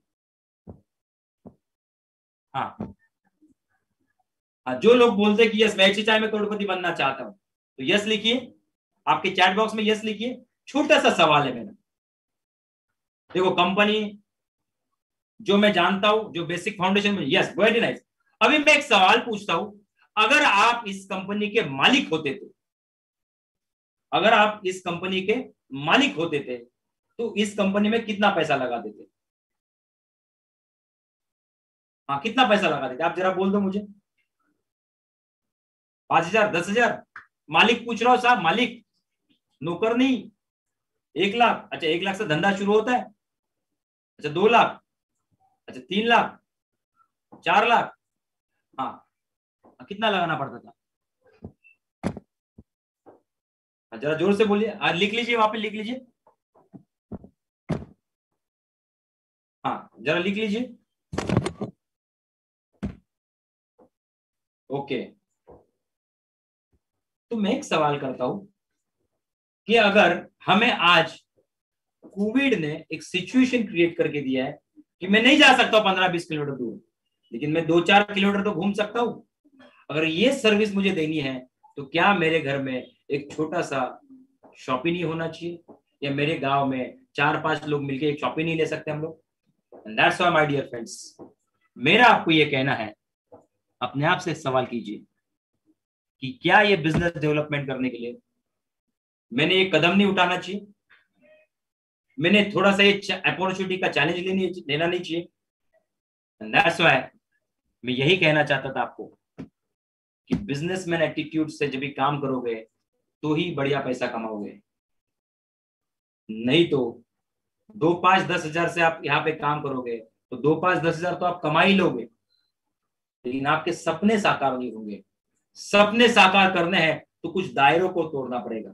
हाँ हाँ, जो लोग बोलते हैं कि यस मैं HHI में करोड़पति बनना चाहता हूं तो यस लिखिए, आपके चैट बॉक्स में यस लिखिए। छोटा सा सवाल है मेरा, देखो कंपनी जो मैं जानता हूं, जो बेसिक फाउंडेशन में, यस वेरी नाइस। अभी मैं एक सवाल पूछता हूं, अगर आप इस कंपनी के मालिक होते थे, अगर आप इस कंपनी के मालिक होते थे तो इस कंपनी में कितना पैसा लगा देते? हाँ, कितना पैसा लगा देते आप जरा बोल दो मुझे। 5,000 10,000? मालिक पूछ रहा हूं साहब, मालिक, नौकर नहीं। 1 लाख? अच्छा 1 लाख से धंधा शुरू होता है। अच्छा 2 लाख? अच्छा 3 लाख? 4 लाख? हाँ, कितना लगाना पड़ता था? जरा जोर से बोलिए, लिख लीजिए, वहां पे लिख लीजिए। हाँ जरा लिख लीजिए। ओके, तो मैं एक सवाल करता हूं कि अगर हमें आज कोविड ने एक सिचुएशन क्रिएट करके दिया है कि मैं नहीं जा सकता 15-20 किलोमीटर दूर, लेकिन मैं 2-4 किलोमीटर तो घूम सकता हूं, अगर ये सर्विस मुझे देनी है तो क्या मेरे घर में एक छोटा सा शॉप ही नहीं होना चाहिए? या मेरे गांव में 4-5 लोग मिलकर एक शॉप ही नहीं ले सकते हम लोग? And that's why my dear friends, मेरा आपको ये कहना है, अपने आप से सवाल कीजिए कि क्या ये बिजनेस डेवलपमेंट करने के लिए मैंने एक कदम नहीं उठाना चाहिए? मैंने थोड़ा सा ये अपॉर्चुनिटी का चैलेंज लेना नहीं चाहिए? एंड दैट्स व्हाई मैं यही कहना चाहता था आपको कि बिजनेसमैन एटीट्यूड से जब भी काम करोगे तो ही बढ़िया पैसा कमाओगे, नहीं तो 2-5-10 हजार से आप यहाँ पे काम करोगे तो 2-5-10 हजार तो आप कमा ही लोगे, लेकिन आपके सपने साकार नहीं होंगे। सपने साकार करने हैं तो कुछ दायरों को तोड़ना पड़ेगा,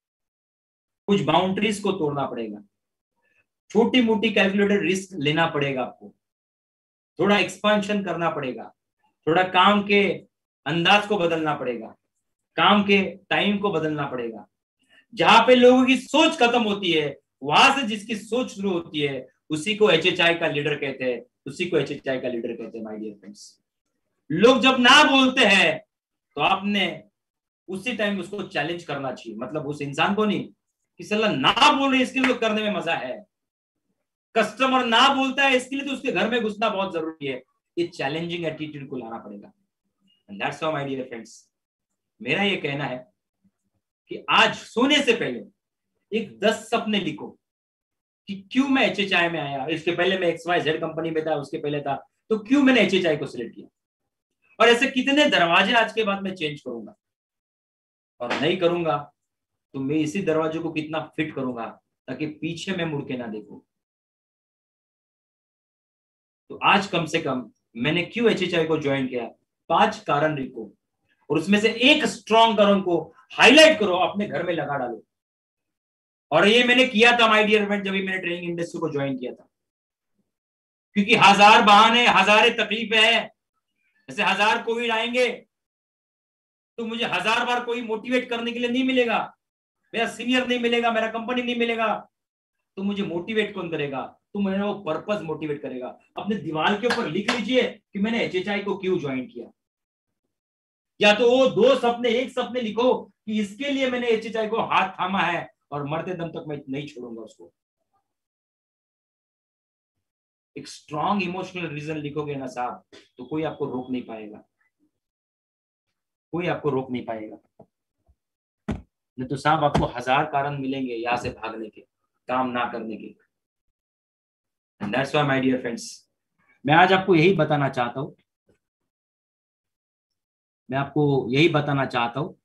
कुछ बाउंड्रीज को तोड़ना पड़ेगा, छोटी मोटी कैलकुलेटेड रिस्क लेना पड़ेगा आपको, थोड़ा एक्सपेंशन करना पड़ेगा, थोड़ा काम के अंदाज को बदलना पड़ेगा, काम के टाइम को बदलना पड़ेगा। जहां पे लोगों की सोच खत्म होती है, वहां से जिसकी सोच शुरू होती है, उसी को HHI का लीडर कहते हैं, उसी को HHI का लीडर कहते हैं। माय डियर फ्रेंड्स, लोग जब ना बोलते हैं तो आपने उसी टाइम उसको चैलेंज करना चाहिए, मतलब उस इंसान को नहीं कि साला ना बोल रहे इसके लिए तो करने में मजा है, कस्टमर ना बोलता है इसके लिए तो उसके घर में घुसना बहुत जरूरी है। ये चैलेंजिंग एटीट्यूड को लाना पड़ेगा। And that's why my dear friends, मेरा ये कहना है कि आज सोने से पहले एक 10 सपने लिखो कि क्यों मैं HHI में आया, इसके पहले मैं XYZ कंपनी में था, उसके पहले था, तो क्यों मैंने HHI को सिलेक्ट किया, और ऐसे कितने दरवाजे आज के बाद मैं चेंज करूंगा, और नहीं करूंगा तो मैं इसी दरवाजे को कितना फिट करूंगा ताकि पीछे मैं मुड़ के ना देखूं। तो आज कम से कम मैंने क्यों HHI को ज्वाइन किया, 5 कारण लिखो, और उसमें से एक स्ट्रॉन्ग कारण को हाईलाइट करो, अपने घर में लगा डालो। और ये मैंने किया था माय डियर फ्रेंड, जब भी मैंने ट्रेनिंग इंडस्ट्री को ज्वाइन किया था, क्योंकि हजार बहाने, हजारे तकलीफें हैं, ऐसे 1000 कोविड आएंगे तो मुझे 1000 बार कोई मोटिवेट करने के लिए नहीं मिलेगा। मेरा सीनियर नहीं मिलेगा, मेरा कंपनी नहीं मिलेगा, तो मुझे मोटिवेट कौन करेगा? तो मेरा वो पर्पस मोटिवेट करेगा। अपने दीवार के ऊपर लिख लीजिए कि मैंने HHI को क्यों ज्वाइन किया, या तो वो दो सपने, एक सपने लिखो कि इसके लिए मैंने HHI को हाथ थामा है और मरते दम तक मैं नहीं छोड़ूंगा उसको। एक स्ट्रॉन्ग इमोशनल रीजन लिखोगे ना साहब, तो कोई आपको रोक नहीं पाएगा, कोई आपको रोक नहीं पाएगा। नहीं तो साहब आपको 1000 कारण मिलेंगे यहां से भागने के, काम ना करने के। That's why my dear friends, मैं आज आपको यही बताना चाहता हूं, मैं आपको यही बताना चाहता हूं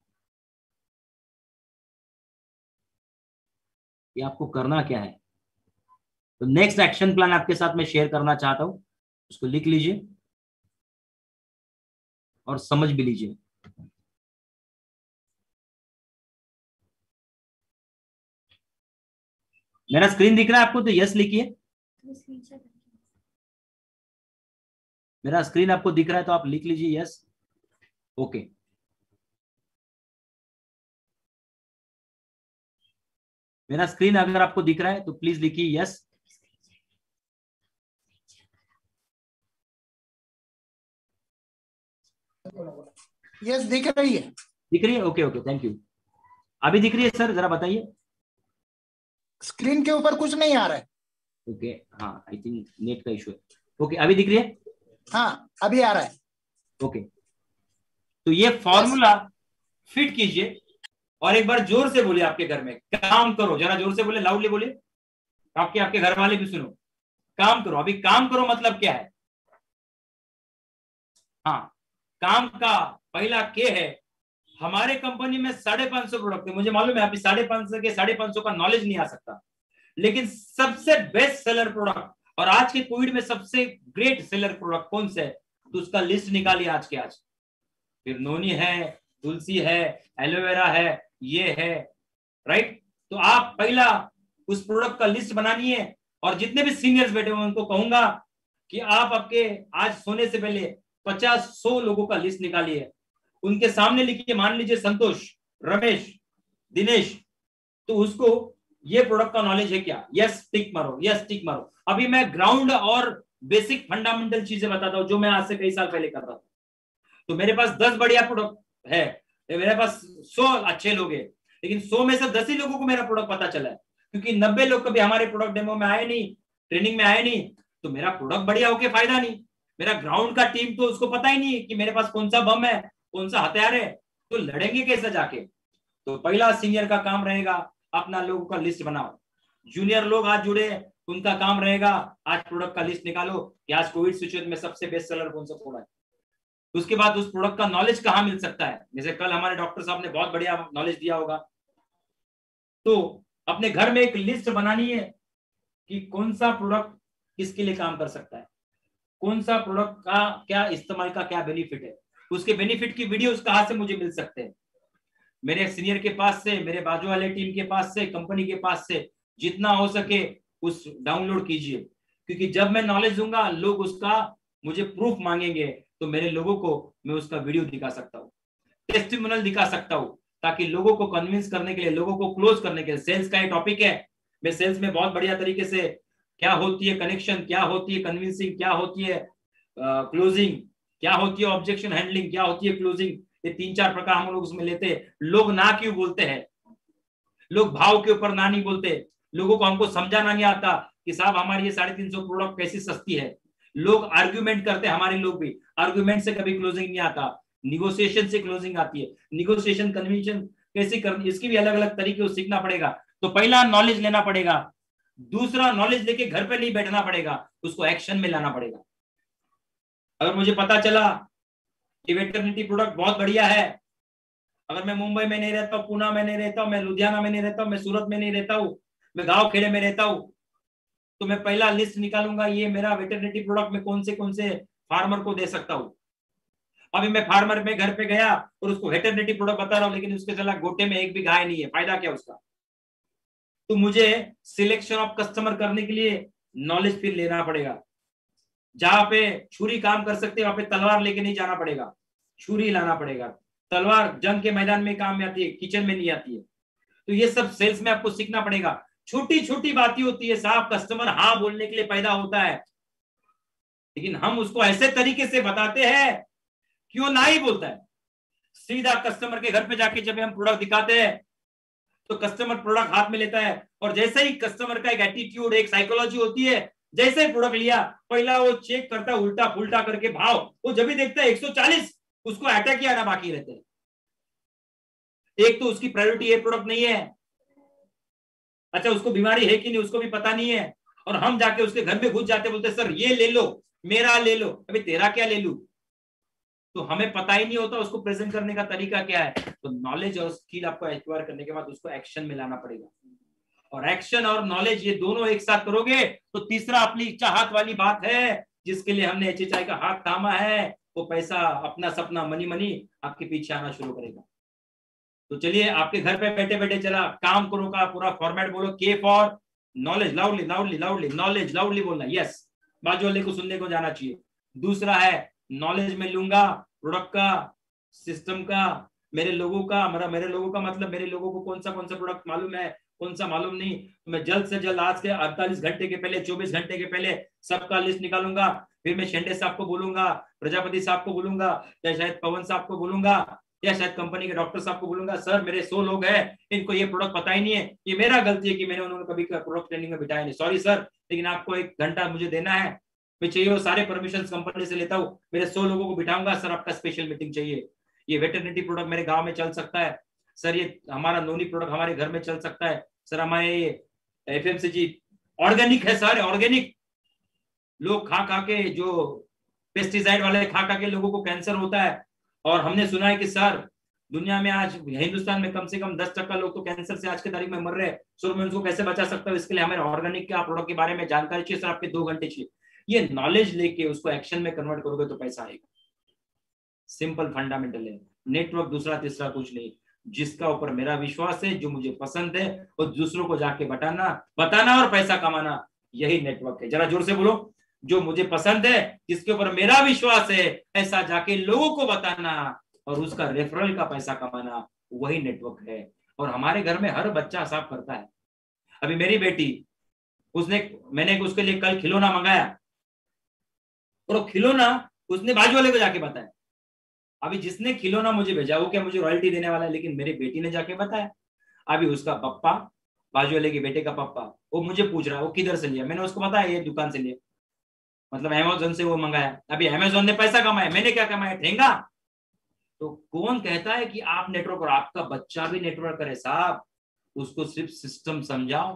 कि आपको करना क्या है। तो नेक्स्ट एक्शन प्लान आपके साथ में शेयर करना चाहता हूं, उसको लिख लीजिए और समझ भी लीजिए। मेरा स्क्रीन दिख रहा है आपको? तो यस लिखिए। मेरा स्क्रीन आपको दिख रहा है तो आप लिख लीजिए यस। ओके, मेरा स्क्रीन अगर आपको दिख रहा है तो प्लीज लिखिए यस। यस दिख रही है। दिख रही है? Okay okay, thank you. अभी दिख रही है सर? जरा बताइए। स्क्रीन के ऊपर कुछ नहीं आ रहा है। ओके, हाँ आई थिंक नेट का इशू है। ओके, अभी दिख रही है? हाँ अभी आ रहा है। ओके, तो ये फॉर्मूला फिट कीजिए और एक बार जोर से बोलिए आपके घर में, काम करो। जरा जोर से बोले, लाउडली बोलिए, आपके घर वाले भी सुनो। काम करो। अभी काम करो मतलब क्या है? हाँ, काम का पहला के है, हमारे कंपनी में 550 प्रोडक्ट है। मुझे मालूम है अभी 550 का नॉलेज नहीं आ सकता, लेकिन सबसे बेस्ट सेलर प्रोडक्ट और आज के कोविड में सबसे ग्रेट सेलर प्रोडक्ट कौन से है, तो उसका लिस्ट निकालिए आज के आज। फिर नोनी है, तुलसी है, एलोवेरा है, ये है, राइट। तो आप पहला उस प्रोडक्ट का लिस्ट बनानी है और जितने भी सीनियर्स बैठे हुए उनको कहूंगा कि आप आपके आज सोने से पहले 50-100 लोगों का लिस्ट निकालिए, उनके सामने लिखिए। मान लीजिए संतोष, रमेश, दिनेश, तो उसको ये प्रोडक्ट का नॉलेज है क्या? यस टिक मारो, यस टिक मारो। अभी मैं ग्राउंड और बेसिक फंडामेंटल चीजें बताता हूं जो मैं आज से कई साल पहले कर रहा था। तो मेरे पास 10 बढ़िया प्रोडक्ट है, मेरे पास 100 अच्छे लोग हैं, लेकिन 100 में से 10 ही लोगों को मेरा प्रोडक्ट पता चला है, क्योंकि 90 लोग कभी हमारे प्रोडक्ट डेमो में आए नहीं, ट्रेनिंग में आए नहीं, तो मेरा प्रोडक्ट बढ़िया होके फायदा नहीं। मेरा ग्राउंड का टीम तो उसको पता ही नहीं कि मेरे पास कौन सा बम है, कौन सा हथियार है, तो लड़ेंगे कैसे जाके? तो पहला सीनियर का काम रहेगा अपना लोगों का लिस्ट बनाओ। जूनियर लोग आज जुड़े, उनका काम रहेगा आज प्रोडक्ट का लिस्ट निकालो कि आज कोविड सिचुएशन में सबसे बेस्ट सेलर कौन सा प्रोडक्ट है। उसके बाद उस प्रोडक्ट का नॉलेज कहां मिल सकता है, जैसे कल हमारे डॉक्टर साहब ने बहुत बढ़िया नॉलेज दिया होगा। तो अपने घर में एक लिस्ट बनानी है कि कौन सा प्रोडक्ट किसके लिए काम कर सकता है, कौन सा प्रोडक्ट का क्या इस्तेमाल का क्या बेनिफिट है, उसके बेनिफिट की वीडियोस कहां से मुझे मिल सकते हैं। मेरे सीनियर के पास से, मेरे बाजू वाले टीम के पास से, कंपनी के पास से जितना हो सके उस डाउनलोड कीजिए, क्योंकि जब मैं नॉलेज दूंगा लोग उसका मुझे प्रूफ मांगेंगे, तो मेरे लोगों को मैं उसका वीडियो दिखा सकता हूँ, टेस्टिमोनियल दिखा सकता हूँ, ताकि लोगों को कन्विंस करने के लिए, लोगों को क्लोज करने के लिए। सेल्स का ये टॉपिक है, मैं सेल्स में बहुत बढ़िया तरीके से क्या होती है कनेक्शन, क्या होती है कन्विंसिंग, क्या होती है क्लोजिंग, क्या होती है ऑब्जेक्शन हैंडलिंग, क्या होती है क्लोजिंग, ये 3-4 प्रकार हम लोग उसमें लेते हैं। लोग ना क्यों बोलते हैं, लोग भाव के ऊपर ना नहीं बोलते, लोगों को हमको समझाना नहीं आता कि साहब हमारी ये 350 प्रोडक्ट कैसी सस्ती है। लोग आर्ग्यूमेंट करते हैं, हमारे लोग भी आर्ग्यूमेंट से कभी क्लोजिंग नहीं आता, निगोशिएशन से क्लोजिंग आती है। निगोशिएशन कन्विंशन कैसे करनी, इसकी भी अलग अलग तरीके से सीखना पड़ेगा। तो पहला नॉलेज लेना पड़ेगा, दूसरा नॉलेज लेके घर पे नहीं बैठना पड़ेगा, उसको एक्शन में लाना पड़ेगा। अगर मुझे पता चला कि वेटरनिटी प्रोडक्ट बहुत बढ़िया है, अगर मैं मुंबई में नहीं रहता हूँ, पुणे में नहीं रहता हूँ, मैं लुधियाना में नहीं रहता हूँ, मैं सूरत में नहीं रहता हूँ, मैं गांव खेड़े में रहता हूँ, तो मैं पहला लिस्ट निकालूंगा ये मेरा वेटरनिटी प्रोडक्ट में कौन से फार्मर को दे सकता हूँ। अभी मैं फार्मर में घर पे गया और उसको वेटरनिटी प्रोडक्ट बता रहा हूँ, लेकिन उसके चला गोटे में एक भी गाय नहीं है, फायदा क्या उसका? तो मुझे सिलेक्शन ऑफ कस्टमर करने के लिए नॉलेज फिर लेना पड़ेगा। जहां पे छुरी काम कर सकते हैं वहां पे तलवार लेके नहीं जाना पड़ेगा, छुरी लाना पड़ेगा। तलवार जंग के मैदान में काम में आती है, किचन में नहीं आती है। तो ये सब सेल्स में आपको सीखना पड़ेगा। छोटी छोटी बातें होती है साहब, कस्टमर हाँ बोलने के लिए पैदा होता है, लेकिन हम उसको ऐसे तरीके से बताते हैं कि वो ना ही बोलता है। सीधा कस्टमर के घर पे जाके जब हम प्रोडक्ट दिखाते हैं तो कस्टमर प्रोडक्ट हाथ में लेता है, और जैसे ही कस्टमर का एक एटीट्यूड, एक साइकोलॉजी होती है, जैसे ही प्रोडक्ट लिया पहला वो चेक करता है उल्टा पुल्टा करके भाव, वो जब भी देखता है 140, उसको अटैक ही आना बाकी रहते हैं। एक तो उसकी प्रायोरिटी ये प्रोडक्ट नहीं है, अच्छा उसको बीमारी है कि नहीं उसको भी पता नहीं है, और हम जाके उसके घर में घुस जाते, बोलते सर ये ले लो, मेरा ले लो। अभी तेरा क्या ले लूं? तो हमें पता ही नहीं होता उसको प्रेजेंट करने का तरीका क्या है। तो नॉलेज और स्किल आपको एक्वायर करने के बाद उसको एक्शन में लाना पड़ेगा, और एक्शन और नॉलेज ये दोनों एक साथ करोगे तो तीसरा अपनी चाहत वाली बात है, जिसके लिए हमने HHI का हाथ थामा है, वो पैसा, अपना सपना, मनी मनी आपके पीछे आना शुरू करेगा। तो चलिए आपके घर पे बैठे बैठे चला काम करो का पूरा फॉर्मेट बोलो। K for knowledge, loudly loudly loudly, knowledge loudly बोलना, यस, बाजू वाले को सुनने को जाना चाहिए। दूसरा है नॉलेज में लूंगा प्रोडक्ट का, सिस्टम का, मेरे लोगों का, मेरे लोगों का मतलब मेरे लोगों को कौन सा प्रोडक्ट मालूम है, कौन सा मालूम नहीं, तो मैं जल्द से जल्द आज के 48 घंटे के पहले, 24 घंटे के पहले सबका लिस्ट निकालूंगा। फिर मैं शेंडे साहब को बोलूंगा, प्रजापति साहब को बोलूंगा, या शायद पवन साहब को बोलूंगा, या शायद कंपनी के डॉक्टर साहब को बोलूंगा, सर मेरे 100 लोग हैं, इनको ये प्रोडक्ट पता ही नहीं है, ये मेरा गलती है कि मैंने उन्होंने कभी प्रोडक्ट ट्रेनिंग में बिठाया नहीं, सॉरी सर, लेकिन आपको 1 घंटा मुझे देना है, मैं चाहिए वो सारे परमिशन कंपनी से लेता हूँ, मेरे 100 लोगों को बिठाऊंगा, सर आपका स्पेशल मीटिंग चाहिए, ये वेटरनिटी प्रोडक्ट मेरे गांव में चल सकता है, सर ये हमारा नोनी प्रोडक्ट हमारे घर में चल सकता है, सर हमारे ये FMCG ऑर्गेनिक है, सर ऑर्गेनिक, लोग खा खा के, जो पेस्टिसाइड वाले खा खा के लोगों को कैंसर होता है, और हमने सुना है कि सर दुनिया में आज, हिंदुस्तान में कम से कम 10% लोग तो कैंसर से आज के तारीख में मर रहे हैं, सर मैं उनको कैसे बचा सकता हूँ, इसके लिए हमें ऑर्गेनिक के प्रोडक्ट के बारे में जानकारी चाहिए, सर आपके 2 घंटे चाहिए। ये नॉलेज लेके उसको एक्शन में कन्वर्ट करोगे तो पैसा आएगा। सिंपल फंडामेंटल है, नेटवर्क दूसरा तीसरा कुछ नहीं, जिसका ऊपर मेरा विश्वास है, जो मुझे पसंद है, और दूसरों को जाके बताना और पैसा कमाना, यही नेटवर्क है। जरा जोर से बोलो, जो मुझे पसंद है, जिसके ऊपर मेरा विश्वास है, ऐसा जाके लोगों को बताना और उसका रेफरल का पैसा कमाना, वही नेटवर्क है। और हमारे घर में हर बच्चा साफ करता है। अभी मेरी बेटी, मैंने उसके लिए कल खिलौना मंगाया, और वो खिलौना उसने बाजू वाले को जाके बताया। अभी जिसने खिलौना मुझे भेजा वो क्या मुझे रॉयल्टी देने वाला है, लेकिन मेरी बेटी ने जाके बताया। अभी उसका पप्पा, बाजू वाले के बेटे का पप्पा, वो मुझे पूछ रहा है वो किधर से लिया, मैंने उसको बताया ये दुकान से लिया, मतलब अमेज़न से वो मंगाया। अभी अमेज़न ने पैसा कमाया, मैंने क्या कमाया, ठेंगा। तो कौन कहता है कि आप नेटवर्क, और आपका बच्चा भी नेटवर्क करे साहब, उसको सिर्फ सिस्टम समझाओ,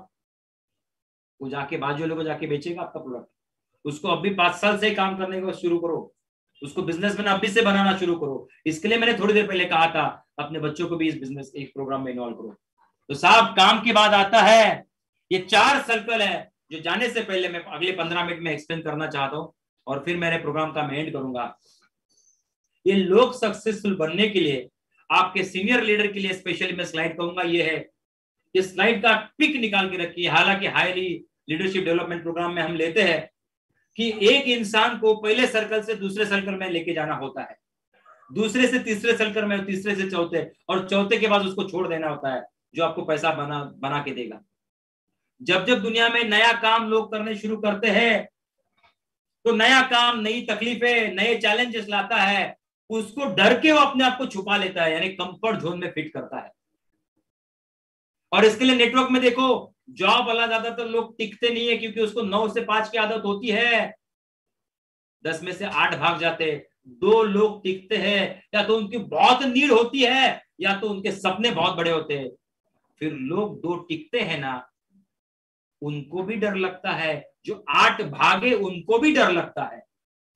वो जाके बाजू वाले को जाके बेचेगा आपका प्रोडक्ट। उसको अभी 5 साल से काम करने को शुरू करो, उसको बिजनेसमैन अभी से बनाना शुरू करो। इसके लिए मैंने थोड़ी देर पहले कहा था अपने बच्चों को भी इस बिजनेस एक प्रोग्राम में इन्वॉल्व करो। तो साहब काम के बाद आता है ये 4 सर्कल है, जो जाने से पहले मैं अगले 15 मिनट में एक्सप्लेन करना चाहता हूँ, और फिर मेरे प्रोग्राम का मैं एंड करूंगा। ये लोग सक्सेसफुल बनने के लिए, आपके सीनियर लीडर के लिए स्पेशली मैं स्लाइड कहूंगा, ये है, इस स्लाइड का पिक निकाल के रखिए। हालांकि हाईली लीडरशिप डेवलपमेंट प्रोग्राम में हम लेते हैं कि एक इंसान को पहले सर्कल से दूसरे सर्कल में लेके जाना होता है, दूसरे से तीसरे सर्कल में, तीसरे से चौथे, और चौथे के बाद उसको छोड़ देना होता है, जो आपको पैसा बना के देगा। जब जब दुनिया में नया काम लोग करने शुरू करते हैं, तो नया काम नई तकलीफें, नए चैलेंजेस लाता है, उसको डर के वो अपने आप को छुपा लेता है, यानी कंफर्ट जोन में फिट करता है। और इसके लिए नेटवर्क में देखो, जॉब वाला ज्यादातर लोग टिकते नहीं है, क्योंकि उसको 9 से 5 की आदत होती है, 10 में से 8 भाग जाते, 2 लोग टिकते हैं, या तो उनकी बहुत नीड होती है, या तो उनके सपने बहुत बड़े होते हैं। फिर लोग 2 टिकते हैं ना, उनको भी डर लगता है, जो 8 भागे उनको भी डर लगता है।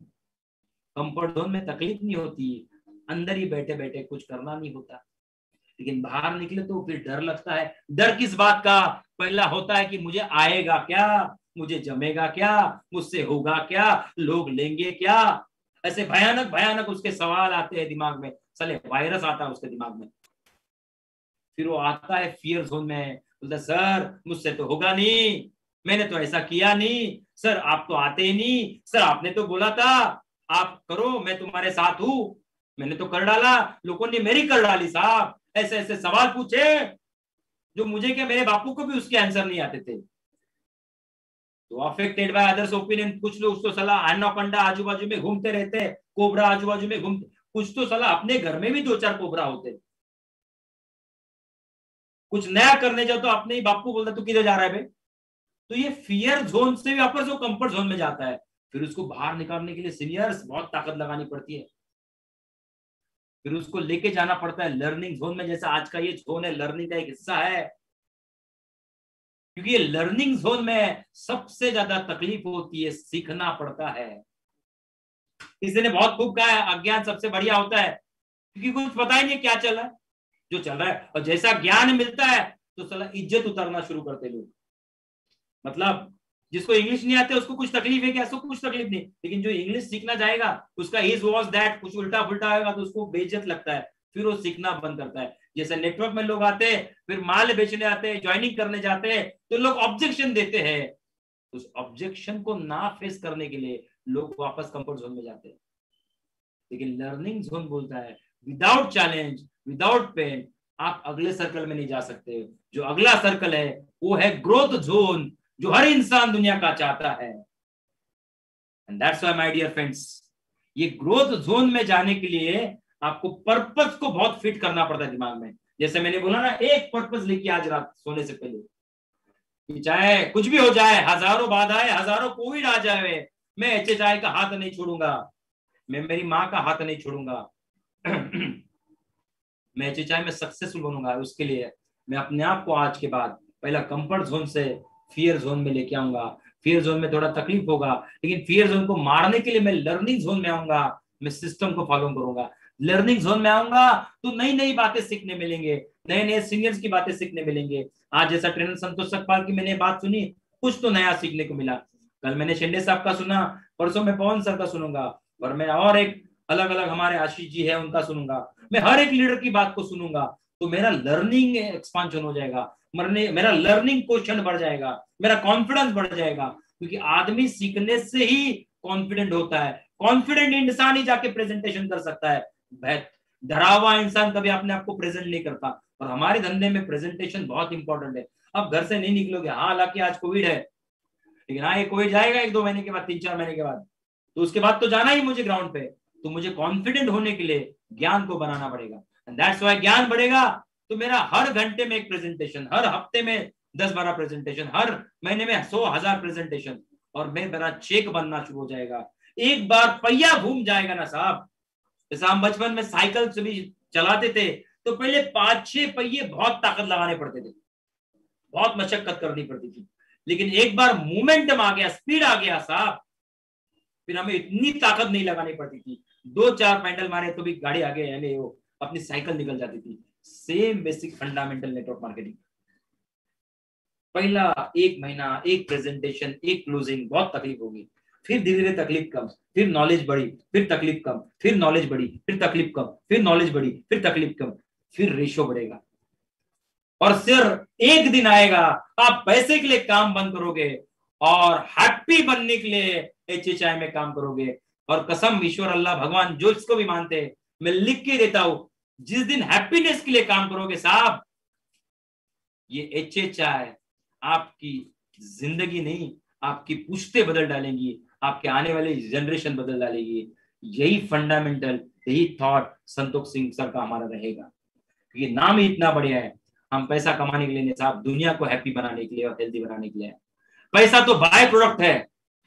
कंफर्ट जोन में तकलीफ नहीं होती, अंदर ही बैठे बैठे कुछ करना नहीं होता, लेकिन बाहर निकले तो फिर डर लगता है। डर किस बात का? पहला होता है कि मुझे आएगा क्या, मुझे जमेगा क्या, मुझसे होगा क्या, लोग लेंगे क्या, ऐसे भयानक भयानक उसके सवाल आते हैं दिमाग में, साले वायरस आता है उसके दिमाग में। फिर वो आता है फियर जोन में, बोलता सर मुझसे तो होगा नहीं, मैंने तो ऐसा किया नहीं, सर आप तो आते ही नहीं, सर आपने तो बोला था आप करो, मैं तुम्हारे साथ हूं, मैंने तो कर डाला, लोगों ने मेरी कर डाली साहब, ऐसे ऐसे सवाल पूछे। जो मुझे क्या, मेरे बापू को भी उसके आंसर नहीं आते थे। तो अफेक्टेड बाय अदर्स ओपिनियन, कुछ लोग तो सलाह एनाकोंडा आजू बाजू में घूमते रहते हैं, कोबरा आजू बाजू में घूमते, कुछ तो सलाह अपने घर में भी 2-4 कोबरा होते। कुछ नया करने जाओ तो अपने ही बापू बोलता तू किधर जा रहा है बे। तो ये फियर जोन से भी वापस वो कंफर्ट जोन में जाता है। फिर उसको बाहर निकालने के लिए सीनियर्स बहुत ताकत लगानी पड़ती है। फिर उसको लेके जाना पड़ता है लर्निंग जोन में, जैसा आज का ये जोन है लर्निंग का एक हिस्सा है। क्योंकि ये लर्निंग जोन में सबसे ज्यादा तकलीफ होती है, सीखना पड़ता है। किसी ने बहुत खूब कहा है अज्ञान सबसे बढ़िया होता है, क्योंकि कुछ पता ही नहीं क्या चल रहा है, जो चल रहा है। और जैसा ज्ञान मिलता है तो साला इज्जत उतारना शुरू करते लोग। मतलब जिसको इंग्लिश नहीं आते उसको कुछ तकलीफ है क्या? उसको कुछ तकलीफ नहीं, लेकिन जो इंग्लिश सीखना जाएगा उसका हिज वाज दैट कुछ उल्टा फुल्टा आएगा तो उसको बेइज्जत लगता है, फिर वो सीखना बंद करता है। जैसे नेटवर्क में लोग आते हैं, फिर माल बेचने आते हैं, ज्वाइनिंग करने जाते हैं, तो लोग ऑब्जेक्शन देते हैं। उस ऑब्जेक्शन को ना फेस करने के लिए लोग वापस कंफर्ट जोन में जाते हैं। लेकिन लर्निंग जोन बोलता है विदाउट चैलेंज, विदाउट पेन आप अगले सर्कल में नहीं जा सकते। जो अगला सर्कल है वो है ग्रोथ जोन, जो हर इंसान दुनिया का चाहता है। And that's why my dear friends, ये ग्रोथ जोन में जाने के लिए आपको पर्पस को बहुत फिट करना पड़ता है दिमाग में। जैसे मैंने बोला ना, एक पर्पस लेके आज रात सोने से पहले, कि चाहे कुछ भी हो जाए, हजारों बाधाएं, हजारों कोविड आ जाए, मैं HHI का हाथ नहीं छोड़ूंगा, मैं मेरी माँ का हाथ नहीं छोड़ूंगा मैं HHI में सक्सेसफुल बनूंगा। उसके लिए मैं अपने आप को आज के बाद पहला कंफर्ट जोन से फियर जोन में लेके आऊंगा। फियर जोन में थोड़ा तकलीफ होगा, लेकिन फियर जोन को मारने के लिए मैं लर्निंग जोन में आऊंगा, मैं सिस्टम को फॉलो करूंगा। लर्निंग जोन में आऊंगा तो नई नई बातें सीखने मिलेंगे, नए नए सीनियर्स की बातें सीखने मिलेंगे। आज जैसा ट्रेनर संतोष सकपाल की मैंने बात सुनी, कुछ तो नया सीखने को मिला। कल मैंने शिंदे साहब का सुना, परसों मैं पवन सर का सुनूंगा, और मैं और एक अलग अलग हमारे आशीष जी है उनका सुनूंगा। मैं हर एक लीडर की बात को सुनूंगा, तो मेरा लर्निंग एक्सपांशन हो जाएगा, मेरा लर्निंग क्वेश्चन बढ़ जाएगा, मेरा कॉन्फिडेंस बढ़ जाएगा। क्योंकि आदमी सीखने से ही कॉन्फिडेंट होता है। कॉन्फिडेंट इंसान ही जाके प्रेजेंटेशन कर सकता है। डरा हुआ इंसान कभी अपने आप को प्रेजेंट नहीं करता। और हमारे धंधे में प्रेजेंटेशन बहुत इंपॉर्टेंट है। अब घर से नहीं निकलोगे, हाँ हालांकि आज कोविड है, लेकिन हाँ ये कोविड जाएगा 1-2 महीने के बाद, 3-4 महीने के बाद, तो उसके बाद तो जाना ही मुझे ग्राउंड पे। तो मुझे कॉन्फिडेंट होने के लिए ज्ञान को बनाना पड़ेगा। एंड दैट्स व्हाई ज्ञान बढ़ेगा तो मेरा हर घंटे में एक प्रेजेंटेशन, हर हफ्ते में 10-12 प्रेजेंटेशन, हर महीने में 100,000 प्रेजेंटेशन, और मेरा चेक बनना शुरू हो जाएगा। एक बार पहिया घूम जाएगा ना साहब, जैसे हम बचपन में साइकिल से भी चलाते थे तो पहले 5-6 पहिए बहुत ताकत लगाने पड़ते थे, बहुत मशक्कत करनी पड़ती थी। लेकिन एक बार मोमेंटम आ गया, स्पीड आ गया साहब, फिर हमें इतनी ताकत नहीं लगानी पड़ती थी। 2-4 पैंडल मारे तो भी गाड़ी आगे, यानी वो अपनी साइकिल निकल जाती थी। Same basic fundamental network marketing. पहला 1 महीना, एक प्रेजेंटेशन, एक क्लोजिंग, बहुत तकलीफ होगी। फिर धीरे धीरे तकलीफ कम, फिर नॉलेज बढ़ी, फिर तकलीफ कम, फिर नॉलेज बढ़ी, फिर तकलीफ कम, फिर नॉलेज बढ़ी, फिर तकलीफ कम, फिर रेशो बढ़ेगा। और सिर्फ एक दिन आएगा आप पैसे के लिए काम बंद करोगे और हैप्पी बनने के लिए HHI में काम करोगे। और कसम ईश्वर अल्लाह भगवान जो इसको भी मानते हैं, मैं लिख के देता हूं, जिस दिन हैप्पीनेस के लिए काम करोगे साहब, ये HHI आपकी जिंदगी नहीं, आपकी पुश्ते बदल डालेंगी, आपके आने वाले जनरेशन बदल डालेगी। यही फंडामेंटल, यही थॉट संतोष सिंह सर का हमारा रहेगा। क्योंकि नाम ही इतना बढ़िया है। हम पैसा कमाने के लिए नहीं साहब, दुनिया को हैप्पी बनाने के लिए और हेल्दी बनाने के लिए। पैसा तो बाय प्रोडक्ट है।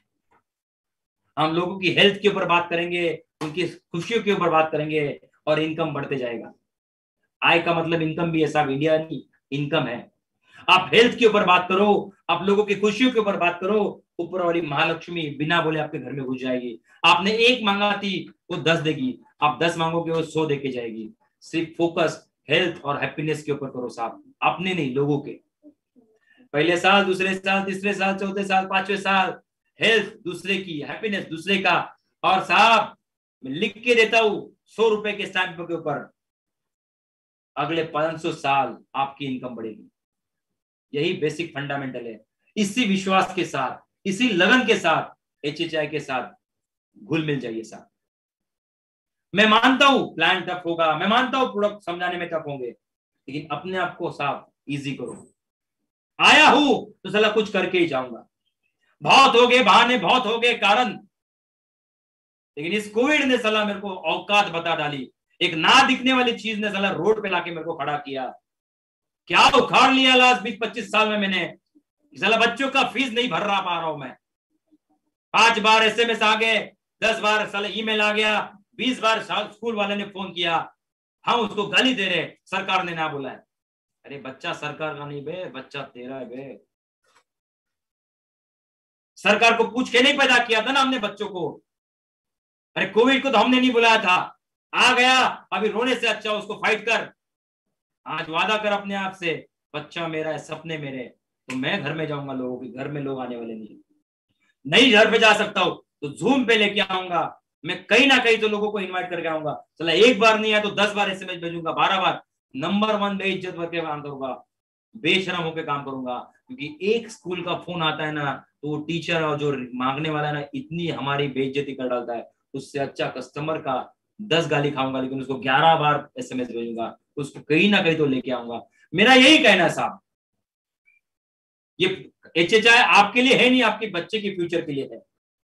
हम लोगों की हेल्थ के ऊपर बात करेंगे, उनकी खुशियों के ऊपर बात करेंगे, और इनकम बढ़ते जाएगा। आय का मतलब इनकम भी है साहब, इंडिया नहीं, इनकम है। आप हेल्थ के ऊपर बात करो, आप लोगों की खुशियों के ऊपर बात करो, ऊपर वाली महालक्ष्मी बिना बोले आपके घर में घुस जाएगी। आपने 1 मांगा थी वो 10 देगी, आप 10 मांगोगे वो 100 देके जाएगी। सिर्फ फोकस हेल्थ और हैप्पीनेस के ऊपर करो साहब, अपने नहीं, लोगों के। पहले साल, दूसरे साल, तीसरे साल, चौथे साल, 5वें साल हेल्थ दूसरे की, हैप्पीनेस दूसरे का। और साहब मैं लिख के देता हूं 100 रुपए के स्टैंप के ऊपर, अगले 500 साल आपकी इनकम बढ़ेगी। यही बेसिक फंडामेंटल है। इसी विश्वास के साथ, इसी लगन के साथ HHI के साथ घुल मिल जाइए साहब। मैं मानता हूं प्लान टफ होगा, मैं मानता हूं प्रोडक्ट समझाने में टफ होंगे, लेकिन अपने आप को साहब इजी करो। आया हूं तो साला कुछ करके ही जाऊंगा। बहुत हो गए बहाने, बहुत हो गए कारण, लेकिन इस कोविड ने साला मेरे को औकात बता डाली। एक ना दिखने वाली चीज ने साला रोड पे लाके मेरे को खड़ा किया। क्या उखाड़ लिया लास्ट 20-25 साल में मैंने। साला बच्चों का फीस नहीं भर पा रहा हूं मैं। 5 बार SMS आ गए, 10 बार साला ईमेल आ गया, 20 बार स्कूल वाले ने फोन किया, हम उसको गाली दे रहे, सरकार ने ना बोला है। अरे बच्चा सरकार का नहीं बे, बच्चा तेरा है बे। सरकार को पूछ के नहीं पैदा किया था ना हमने बच्चों को। अरे कोविड को तो हमने नहीं बुलाया था, आ गया, अभी रोने से अच्छा उसको फाइट कर। आज वादा कर अपने आप से, बच्चा मेरा है, सपने मेरे, तो मैं घर में जाऊंगा, लोगों के घर में लोग आने वाले नहीं घर पे जा सकता हूं तो जूम पे लेके आऊंगा मैं, कहीं ना कहीं तो लोगों को इनवाइट करके आऊंगा। चला एक बार नहीं आया तो 10 बार SMS भेजूंगा, 12 बार। नंबर 1 बेइज्जत करके काम करूंगा, बेशरम होकर काम करूंगा। क्योंकि एक स्कूल का फोन आता है ना, तो वो टीचर और जो मांगने वाला है ना, इतनी हमारी बेइज्जती कर डालता है। उससे अच्छा कस्टमर का 10 गाली खाऊंगा, लेकिन उसको 11 बार SMS भेजूंगा, उसको कहीं ना कहीं तो लेके आऊंगा। मेरा यही कहना है साहब, ये HHI आपके लिए है नहीं, आपके बच्चे के फ्यूचर के लिए है।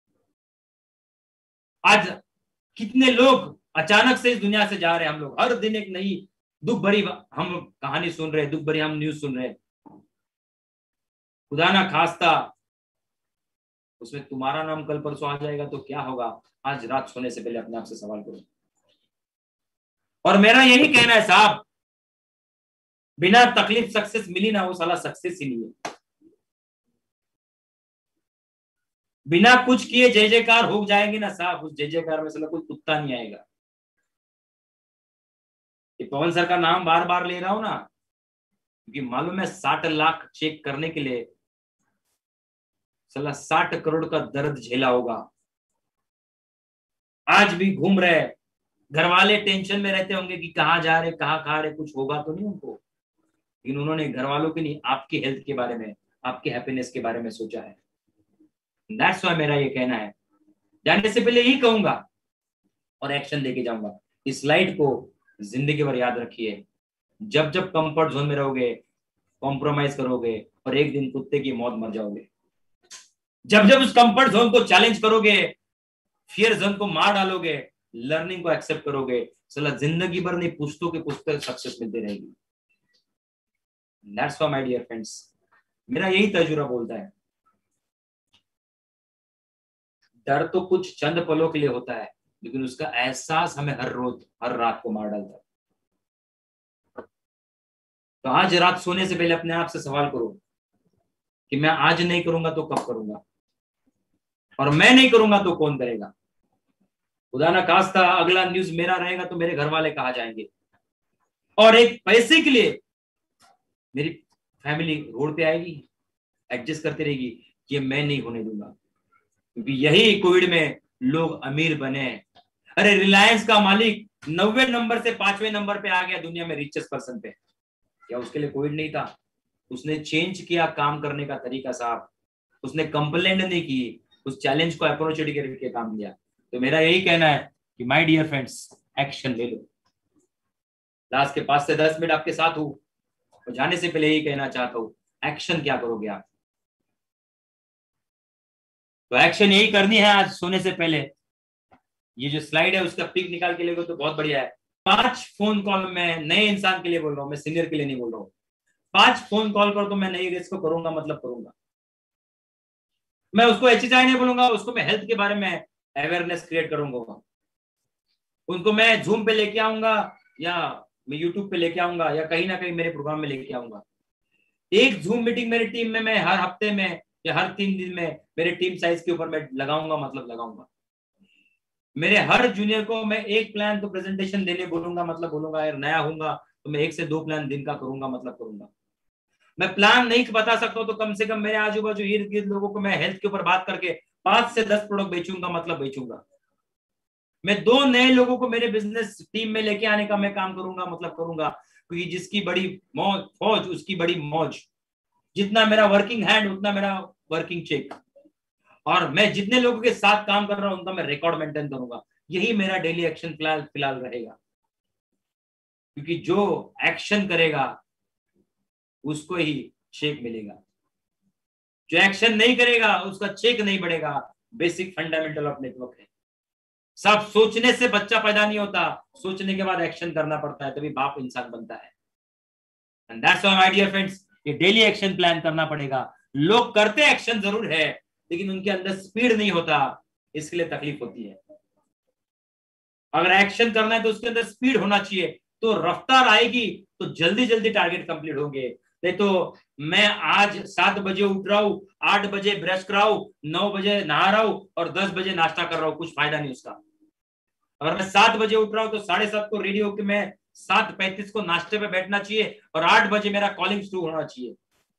आज कितने लोग अचानक से इस दुनिया से जा रहे हैं। हम लोग हर दिन एक नई दुख भरी हम कहानी सुन रहे हैं, दुख भरी हम न्यूज सुन रहे हैं। खुदा ना खास्ता उसमें तुम्हारा नाम कल परसों आ जाएगा तो क्या होगा। आज रात सोने से पहले अपने आप से सवाल करो। और मेरा यही कहना है साहब, बिना तकलीफ सक्सेस मिली ना, वो साला सक्सेस ही नहीं है। बिना कुछ किए जय जयकार हो जाएंगे ना साहब, उस जय जयकार में साला कोई कुत्ता नहीं आएगा। ये पवन सर का नाम बार बार ले रहा हूं ना, क्योंकि मालूम है 60 लाख चेक करने के लिए साला 60 करोड़ का दर्द झेला होगा। आज भी घूम रहे, घर वाले टेंशन में रहते होंगे कि कहाँ जा रहे, कहाँ खा रहे, कुछ होगा तो नहीं उनको। लेकिन उन्होंने घर वालों के नहीं, आपकी हेल्थ के बारे में, आपके हैप्पीनेस के बारे में सोचा है। दैट्स व्हाई मेरा ये कहना है, जाने से पहले यही कहूंगा और एक्शन लेके जाऊंगा। इस स्लाइड को जिंदगी भर याद रखिए। जब जब कंफर्ट जोन में रहोगे, कॉम्प्रोमाइज करोगे और एक दिन कुत्ते की मौत मर जाओगे। जब जब उस कंफर्ट जोन को चैलेंज करोगे, फियर जोन को मार डालोगे, लर्निंग को एक्सेप्ट करोगे, साला जिंदगी भर नहीं, पुश्तों के पुस्तक सक्सेस मिलती रहेगी। That's why my dear friends, मेरा यही तजुर्बा बोलता है, डर तो कुछ चंद पलों के लिए होता है, लेकिन उसका एहसास हमें हर रोज हर रात को मार डालता है। तो आज रात सोने से पहले अपने आप से सवाल करो कि मैं आज नहीं करूंगा तो कब करूंगा, और मैं नहीं करूंगा तो कौन करेगा। खुदा ना खास्ता अगला न्यूज मेरा रहेगा तो मेरे घर वाले कहाँ जाएंगे, और एक पैसे के लिए मेरी फैमिली रोड पे आएगी, एडजस्ट करती रहेगी। ये मैं नहीं होने दूंगा, क्योंकि यही कोविड में लोग अमीर बने। अरे रिलायंस का मालिक 90 नंबर से 5वें नंबर पे आ गया दुनिया में रिचेस्ट पर्सन पे। क्या उसके लिए कोविड नहीं था? उसने चेंज किया काम करने का तरीका साहब, उसने कंप्लेंट नहीं की, उस चैलेंज को अपॉर्चुनिटी करके काम लिया। तो मेरा यही कहना है कि माय डियर फ्रेंड्स, एक्शन ले लो। लास्ट के 5 से 10 मिनट आपके साथ हूं, और जाने से पहले यही कहना चाहता हूं, एक्शन क्या करोगे आप? तो एक्शन यही करनी है आज सोने से पहले। ये जो स्लाइड है उसका पिक निकाल के लेगो तो बहुत बढ़िया है। 5 फोन कॉल मैं नए इंसान के लिए बोल रहा हूँ, मैं सीनियर के लिए नहीं बोल रहा हूँ। 5 फोन कॉल कर तो मैं नई रेस को करूंगा, मतलब करूंगा। मैं उसको HHI नहीं बोलूंगा, उसको मैं हेल्थ के बारे में अवेयरनेस क्रिएट करूंगा। उनको मैं जूम पे लेके आऊंगा, या मैं यूट्यूब पे लेके आऊंगा, या कहीं ना कहीं मेरे प्रोग्राम में लेके आऊंगा। एक जूम मीटिंग मेरी टीम में मैं हर हफ्ते में या हर 3 दिन में मेरे टीम साइज के ऊपर मैं लगाऊंगा, मतलब लगाऊंगा। मेरे हर जूनियर को मैं एक प्लान तो प्रेजेंटेशन देने बोलूंगा, मतलब बोलूंगा। यार नया होऊंगा तो मैं 1 से 2 प्लान दिन का करूंगा, मतलब करूंगा। मैं प्लान नहीं बता सकता तो कम से कम मेरे आजू बाजू इर्द गिर्द लोगों को मैं हेल्थ के ऊपर बात करके 5 से 10 प्रोडक्ट बेचूंगा, मतलब बेचूंगा। मैं 2 नए लोगों को मेरे बिजनेस टीम में लेके आने का मैं काम करूंगा, मतलब करूंगा। क्योंकि जिसकी बड़ी मौज फौज उसकी बड़ी मौज। जितना मेरा वर्किंग हैंड उतना मेरा वर्किंग चेक। और मैं जितने लोगों के साथ काम कर रहा हूं उनका मैं रिकॉर्ड मेंटेन करूंगा। यही मेरा डेली एक्शन फिलहाल रहेगा। क्योंकि जो एक्शन करेगा उसको ही चेक मिलेगा। जो एक्शन नहीं करेगा उसका चेक नहीं बढ़ेगा। बेसिक फंडामेंटल ऑफ नेटवर्क है। सब सोचने से बच्चा पैदा नहीं होता, सोचने के बाद एक्शन करना पड़ता है, तभी बाप इंसान बनता है। And that's why my dear friends, ये डेली एक्शन प्लान करना पड़ेगा। लोग करते एक्शन जरूर है, लेकिन उनके अंदर स्पीड नहीं होता, इसके लिए तकलीफ होती है। अगर एक्शन करना है तो उसके अंदर स्पीड होना चाहिए, तो रफ्तार आएगी तो जल्दी जल्दी टारगेट कंप्लीट होंगे। नहीं तो मैं आज 7 बजे उठ रहा हूं, 8 बजे ब्रश कराऊ, 9 बजे नहा रहा हूं और 10 बजे नाश्ता कर रहा हूं, कुछ फायदा नहीं उसका। अगर मैं 7 बजे उठ रहा हूं तो 7:30 को रेडी होकर मैं 7:35 को नाश्ते पे बैठना चाहिए और 8 बजे मेरा कॉलिंग शुरू होना चाहिए।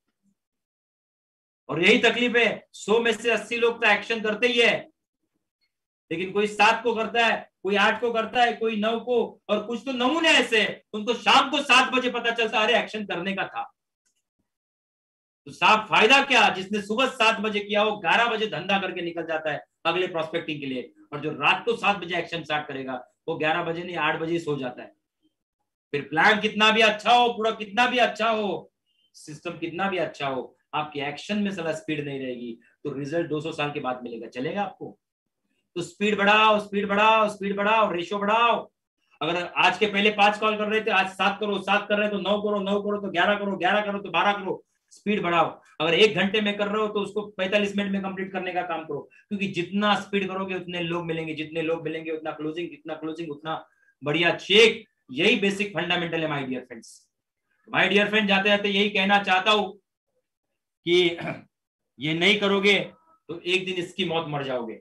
और यही तकलीफ है, 100 में से 80 लोग तो एक्शन करते ही है, लेकिन कोई 7 को करता है, कोई 8 को करता है, कोई 9 को, और कुछ तो नमूने ऐसे उनको शाम को 7 बजे पता चलता अरे एक्शन करने का था। तो साफ फायदा क्या, जिसने सुबह 7 बजे किया वो 11 बजे धंधा करके निकल जाता है अगले प्रोस्पेक्टिंग के लिए, और जो रात को 7 बजे एक्शन स्टार्ट करेगा वो 11 बजे नहीं 8 बजे सो जाता है। फिर प्लान कितना भी अच्छा हो, पूरा कितना भी अच्छा हो, सिस्टम कितना भी अच्छा हो, आपके एक्शन में साला स्पीड नहीं रहेगी तो रिजल्ट 200 साल के बाद मिलेगा, चलेगा आपको? तो स्पीड बढ़ाओ, स्पीड बढ़ाओ, स्पीड बढ़ाओ, रेशियो बढ़ाओ। अगर आज के पहले 5 कॉल कर रहे थे, आज 7 करो, 7 कर रहे तो 9 करो, 9 करो तो 11 करो, 11 करो तो 12 करो, स्पीड बढ़ाओ। अगर 1 घंटे में कर रहे हो तो उसको 45 मिनट में कंप्लीट करने का काम करो, क्योंकि जितना स्पीड करोगे उतने लोग मिलेंगे, जितने लोग मिलेंगे उतना क्लोजिंग, जितना क्लोजिंग उतना बढ़िया चेक। यही बेसिक फंडामेंटल है my dear friends. My dear friend, जाते जाते यही कहना चाहता हूं कि ये नहीं करोगे तो एक दिन इसकी मौत मर जाओगे।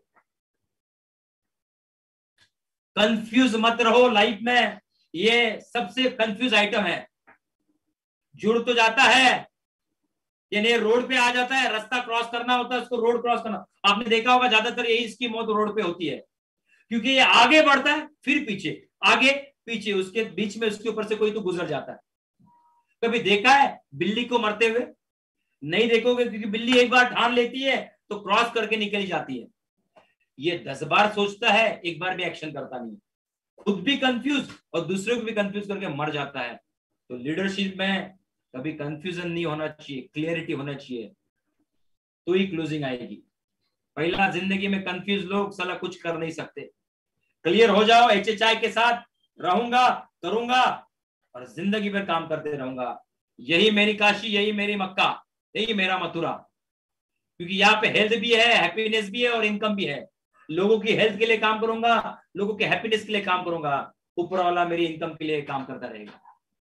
कंफ्यूज मत रहो लाइफ में, ये सबसे कंफ्यूज आइटम है। जुड़ तो जाता है, यानी रोड पे आ जाता है, रास्ता क्रॉस करना होता है उसको, रोड क्रॉस करना। आपने देखा होगा ज्यादातर यही इसकी मौत रोड पे होती है, क्योंकि ये आगे बढ़ता है फिर पीछे, आगे पीछे, उसके बीच में उसके ऊपर से कोई तो गुजर जाता है। कभी देखा है बिल्ली को मरते हुए? नहीं देखोगे, क्योंकि बिल्ली एक बार ठान लेती है तो क्रॉस करके निकल जाती है। ये 10 बार सोचता है, एक बार भी एक्शन करता नहीं, खुद भी कंफ्यूज और दूसरे को भी कंफ्यूज करके मर जाता है। तो लीडरशिप में कभी कंफ्यूजन नहीं होना चाहिए, क्लियरिटी होना चाहिए, तो ही क्लोजिंग आएगी। पहला, जिंदगी में कंफ्यूज लोग साला कुछ कर नहीं सकते। क्लियर हो जाओ, HHI के साथ रहूंगा, करूंगा और जिंदगी भर काम करते रहूंगा। यही मेरी काशी, यही मेरी मक्का, यही मेरा मथुरा, क्योंकि यहाँ पे हेल्थ भी है, हैप्पीनेस भी है और इनकम भी है। लोगों की हेल्थ के लिए काम करूंगा, लोगों के हैप्पीनेस के लिए काम करूंगा, ऊपर वाला मेरी इनकम के लिए काम करता रहेगा।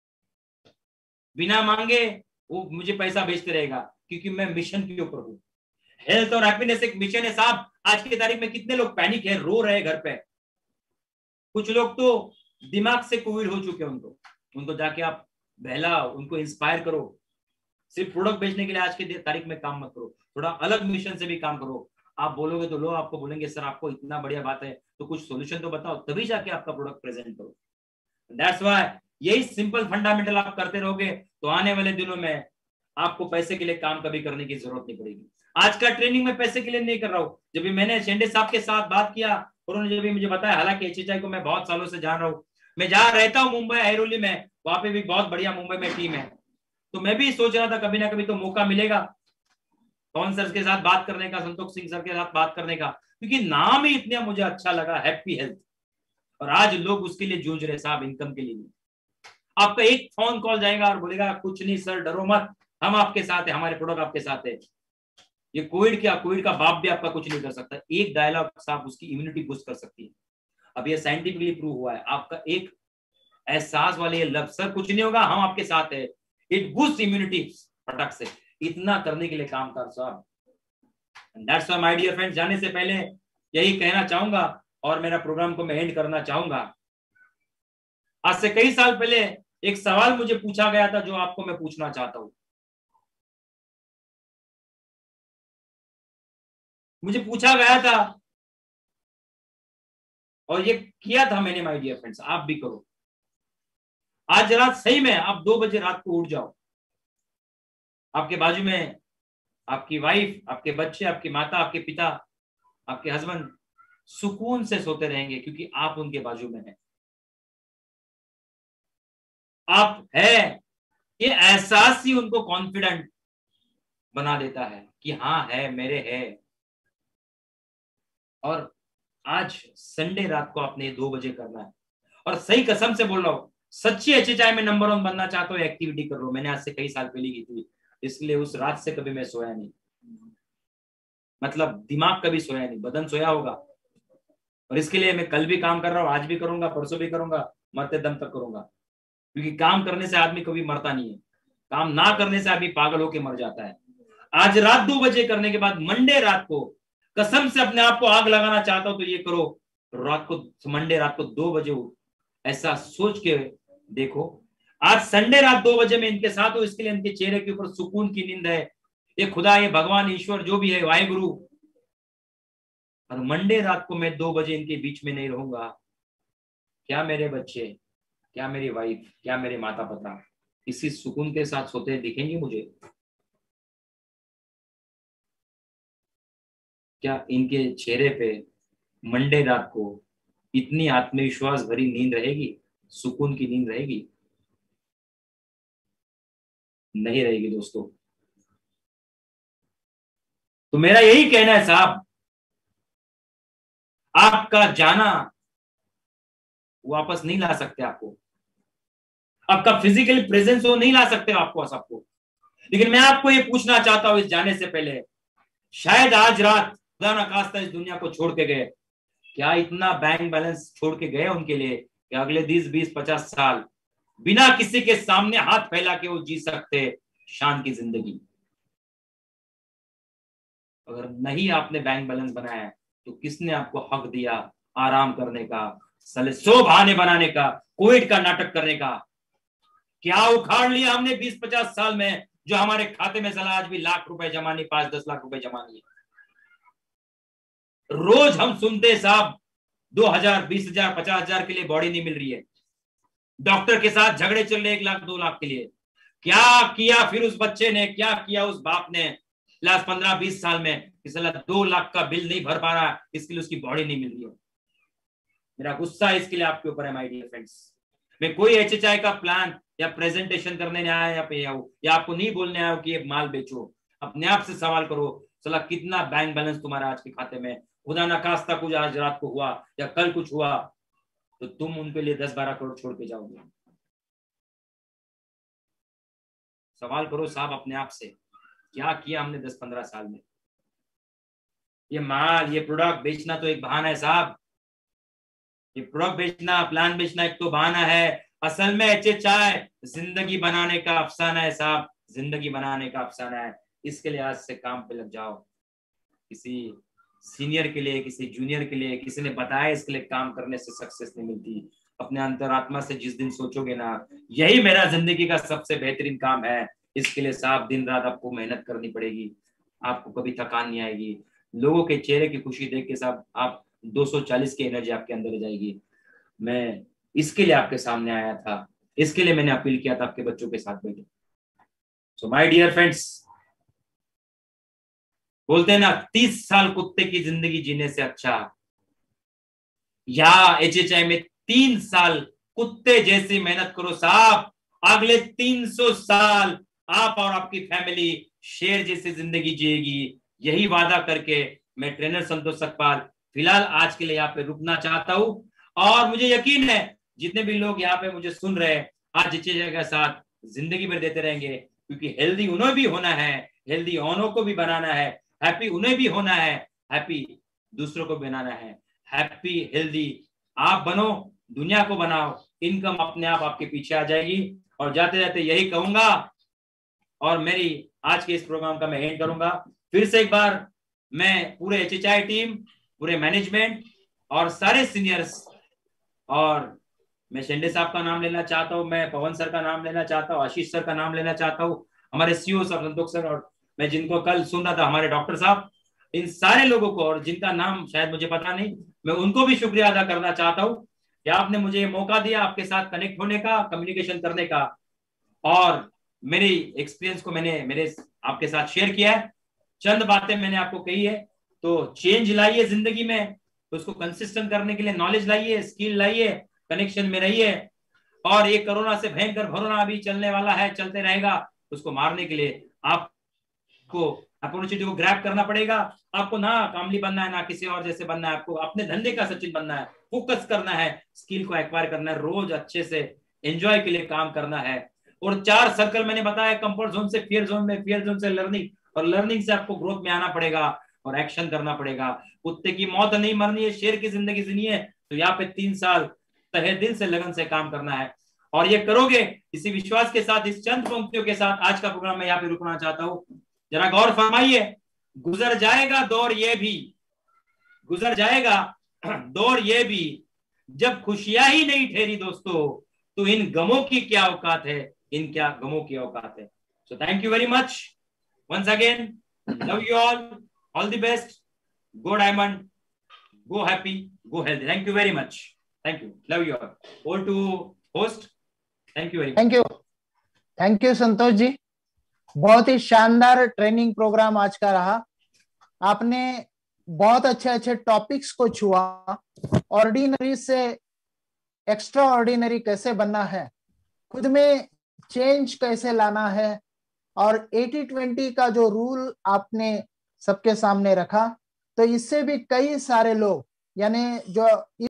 बिना मांगे वो मुझे पैसा भेजते रहेगा, क्योंकि मैं मिशन के ऊपर हूं। हेल्थ और हैप्पीनेस एक मिशन है साहब। आज की तारीख में कितने लोग पैनिक है, रो रहे घर पे। कुछ लोग तो दिमाग से कोविड हो चुके हैं, उनको जाके आप बहलाओ, उनको इंस्पायर करो। सिर्फ प्रोडक्ट बेचने के लिए आज की तारीख में काम मत करो, थोड़ा अलग मिशन से भी काम करो। आप बोलोगे तो लोग आपको बोलेंगे सर आपको इतना बढ़िया बात है तो कुछ सॉल्यूशन तो बताओ, तभी जाके आपका प्रोडक्ट प्रेजेंट करो। दैट्स व्हाई यही सिंपल फंडामेंटल आप करते रहोगे तो आने वाले दिनों में आपको पैसे के लिए काम कभी करने की जरूरत नहीं पड़ेगी। आज का ट्रेनिंग में पैसे के लिए नहीं कर रहा हूँ। जब भी मैंने शेंडे साहब के साथ बात किया, उन्होंने जब भी मुझे बताया, हालांकि HHI को मैं बहुत सालों से जान रहा हूँ, मैं जहाँ रहता हूँ मुंबई ऐरोली में, वहां पे भी बहुत बढ़िया मुंबई में टीम है। तो मैं भी सोच रहा था कभी ना कभी तो मौका मिलेगा पवन सर के साथ बात करने का, संतोष सिंह सर के साथ बात करने का, क्योंकि नाम ही इतना मुझे अच्छा लगा, हैप्पी हेल्थ। और आज लोग उसके लिए जूझ रहे साहब, इनकम के लिए नहीं। आपका एक फोन कॉल जाएगा और बोलेगा कुछ नहीं सर, डरो मत, हम आपके साथ है, हमारे प्रोडक्ट आपके साथ है। ये कोविड क्या, कोविड का बाप भी आपका कुछ नहीं कर सकता। एक डायलॉग साहब उसकी इम्यूनिटी बूस्ट कर सकती है। अब ये साइंटिफिकली प्रूव हुआ है। आपका एक एहसास वाले लफ्ज, सर कुछ नहीं होगा, हम आपके साथ है, इट बूस्ट इम्यूनिटी फटक से। इतना करने के लिए काम कर साहब। That's why my dear friends, जाने से पहले यही कहना चाहूंगा और मेरा प्रोग्राम को मैं एंड करना चाहूंगा। आज से कई साल पहले एक सवाल मुझे पूछा गया था जो आपको मैं पूछना चाहता हूं। मुझे पूछा गया था और ये किया था मैंने माय डियर फ्रेंड्स, आप भी करो। आज रात सही में आप 2 बजे रात को उठ जाओ, आपके बाजू में आपकी वाइफ, आपके बच्चे, आपकी माता, आपके पिता, आपके हस्बैंड सुकून से सोते रहेंगे, क्योंकि आप उनके बाजू में हैं। आप है ये एहसास ही उनको कॉन्फिडेंट बना देता है कि हाँ है, मेरे है। और आज संडे रात को आपने 2 बजे करना है। और सही कसम से बोल रहा हूँ, सच्ची HHI में नंबर 1 बनना चाहता हूँ, एक्टिविटी कर लो। मैंने आज से कई साल पहले की थी, इसलिए उस रात से कभी मैं सोया नहीं। मतलब दिमाग कभी सोया नहीं, बदन सोया होगा। और इसके लिए मैं कल भी काम कर रहा हूँ, आज भी करूंगा, परसों भी करूंगा, मरते दम तक करूंगा। क्योंकि काम करने से आदमी कभी मरता नहीं है, काम ना करने से आदमी पागल होके मर जाता है। आज रात 2 बजे करने के बाद मंडे रात को कसम से अपने आप को आग लगाना चाहता हूं तो ये करो। रात को, मंडे रात को 2 बजे ऐसा सोच के देखो, आज संडे रात 2 बजे में इनके साथ हो, इसके लिए इनके चेहरे के ऊपर सुकून की नींद है। ये खुदा, ये भगवान, ईश्वर जो भी है, वाहिगुरु। और मंडे रात को मैं 2 बजे इनके बीच में नहीं रहूंगा, क्या मेरे बच्चे, क्या मेरी वाइफ, क्या मेरे माता पिता इसी सुकून के साथ सोते दिखेंगे मुझे? क्या इनके चेहरे पे मंडे रात को इतनी आत्मविश्वास भरी नींद रहेगी, सुकून की नींद रहेगी? नहीं रहेगी दोस्तों। तो मेरा यही कहना है साहब, आपका जाना वापस नहीं ला सकते आपको, आपका फिजिकल प्रेजेंस वो नहीं ला सकते आपको सबको। लेकिन मैं आपको ये पूछना चाहता हूं इस जाने से पहले, शायद आज रात खुदा ना खास्ता इस दुनिया को छोड़ के गए, क्या इतना बैंक बैलेंस छोड़ के गए उनके लिए कि अगले 10, 20, 50 साल बिना किसी के सामने हाथ फैला के वो जी सकते शान की जिंदगी? अगर नहीं आपने बैंक बैलेंस बनाया है तो किसने आपको हक दिया आराम करने का, साले 100 बहाने बनाने का, कोविड का नाटक करने का? क्या उखाड़ लिया हमने 20, 50 साल में जो हमारे खाते में साला आज भी लाख रुपए जमा नहीं, 5, 10 लाख रुपए जमा नहीं है। रोज हम सुनते साहब 2,000, 20,000, 50,000 के लिए बॉडी नहीं मिल रही है, डॉक्टर के साथ झगड़े चल रहे 1 लाख 2 लाख के लिए। क्या किया फिर उस बच्चे ने, क्या किया उस बाप ने लास्ट 15-20 साल में कि साला 2 लाख का बिल नहीं भर पा रहा, इसके लिए उसकी बॉडी नहीं मिल रही है। मेरा गुस्सा इसके लिए आपके ऊपर है माय डियर फ्रेंड्स। मैं कोई HHI का प्लान या प्रेजेंटेशन करने नहीं आया या आपको नहीं बोलने आया कि ये माल बेचो। अपने आप से सवाल करो, साला कितना बैंक बैलेंस तुम्हारा आज के खाते में? खुदा ना खास्ता कुछ आज रात को हुआ या कल कुछ हुआ तो तुम उनके लिए 10-12 करोड़ छोड़ के जाओगे? सवाल करो साहब अपने आप से, क्या किया हमने 10-15 साल में? ये माल, ये प्रोडक्ट बेचना तो एक बहाना है साहब। ये प्रोडक्ट बेचना, प्लान बेचना एक तो बहाना है। असल में HHI जिंदगी बनाने का अफसाना है साहब, जिंदगी बनाने का अफसाना है। इसके लिए आज से काम पे लग जाओ। किसी सीनियर के लिए, किसी जूनियर के लिए किसी ने बताया इसके लिए काम करने से सक्सेस नहीं मिलती। अपने अंतरात्मा से जिस दिन सोचोगे ना यही मेरा जिंदगी का सबसे बेहतरीन काम है, इसके लिए साहब दिन रात आपको मेहनत करनी पड़ेगी, आपको कभी थकान नहीं आएगी। लोगों के चेहरे की खुशी देख के साहब आप 240 की एनर्जी आपके अंदर आ जाएगी। मैं इसके लिए आपके सामने आया था, इसके लिए मैंने अपील किया था आपके बच्चों के साथ बैठे। सो माय डियर फ्रेंड्स, बोलते हैं ना 30 साल कुत्ते की जिंदगी जीने से अच्छा या HHI में 3 साल कुत्ते जैसी मेहनत करो साहब, अगले 300 साल आप और आपकी फैमिली शेर जैसी जिंदगी जिएगी। यही वादा करके मैं ट्रेनर संतोष सकपाल फिलहाल आज के लिए यहाँ पे रुकना चाहता हूँ। और मुझे यकीन है जितने भी लोग यहाँ पे मुझे सुन रहे हैं आज HHI के साथ जिंदगी भर देते रहेंगे, क्योंकि हेल्दी उन्हें भी होना है, हेल्दी औरों को भी बनाना है, हैप्पी उन्हें भी होना है, हैप्पी दूसरों को बनाना है। हैप्पी हेल्दी आप बनो, दुनिया को बनाओ, इनकम अपने आप आपके पीछे आ जाएगी। और जाते जाते यही कहूंगा और मेरी आज के इस प्रोग्राम का मैं एंड करूंगा। फिर से एक बार मैं पूरे HHI टीम, पूरे मैनेजमेंट और सारे सीनियर्स, और मैं शेंडे साहब का नाम लेना चाहता हूँ, मैं पवन सर का नाम लेना चाहता हूँ, आशीष सर का नाम लेना चाहता हूँ, हमारे CEO सर संतोष सर, और मैं जिनको कल सुन रहा था हमारे डॉक्टर साहब, इन सारे लोगों को और जिनका नाम शायद मुझे पता नहीं, मैं उनको भी शुक्रिया अदा करना चाहता हूँ कि आपने मुझे मौका दिया आपके साथ कनेक्ट होने का, कम्युनिकेशन करने का, और मेरी एक्सपीरियंस को मैंने मेरे आपके साथ शेयर किया है। चंद बातें मैंने आपको कही है, तो चेंज लाइए जिंदगी में, तो उसको कंसिस्टेंट करने के लिए नॉलेज लाइए, स्किल लाइए, कनेक्शन में रहिए। और ये कोरोना से भयंकर कोरोना अभी चलने वाला है, चलते रहेगा, उसको मारने के लिए आपको अपॉर्चुनिटी को ग्रैब करना पड़ेगा। आपको ना कामली बनना है, ना किसी और जैसे बनना है, आपको अपने धंधे का सचिन बनना है, फोकस करना है, स्किल को एक्वायर करना है, रोज अच्छे से एंजॉय के लिए काम करना है। और 4 सर्कल मैंने बताया, कंफर्ट जोन से फियर जोन में, फियर जोन से लर्निंग, और लर्निंग से आपको ग्रोथ में आना पड़ेगा और एक्शन करना पड़ेगा। कुत्ते की मौत नहीं मरनी है, शेर की जिंदगी जीनी है, तो यहाँ पे 3 साल तहे दिल से लगन से काम करना है। और ये करोगे इसी विश्वास के साथ, इस चंद पंक्तियों के साथ आज का प्रोग्राम मैं यहाँ पे रुकना चाहता हूँ। जरा गौर फरमाइए, गुजर जाएगा दौर ये भी, गुजर जाएगा दौर ये भी, जब खुशियां ही नहीं ठहरी दोस्तों, तो इन गमों की क्या औकात है, इन क्या गमों की औकात है। So thank you very much once again, love you all the best, go diamond, go happy, go healthy. Thank you very much, thank you, love you all. Over to host, thank you very much. Thank you Santosh ji, बहुत ही शानदार training programme आज का रहा। आपने बहुत अच्छे अच्छे टॉपिक्स को छुआ, ऑर्डिनरी से एक्स्ट्रा ऑर्डिनरी कैसे बनना है, खुद में चेंज कैसे लाना है, और 80-20 का जो रूल आपने सबके सामने रखा, तो इससे भी कई सारे लोग, यानी जो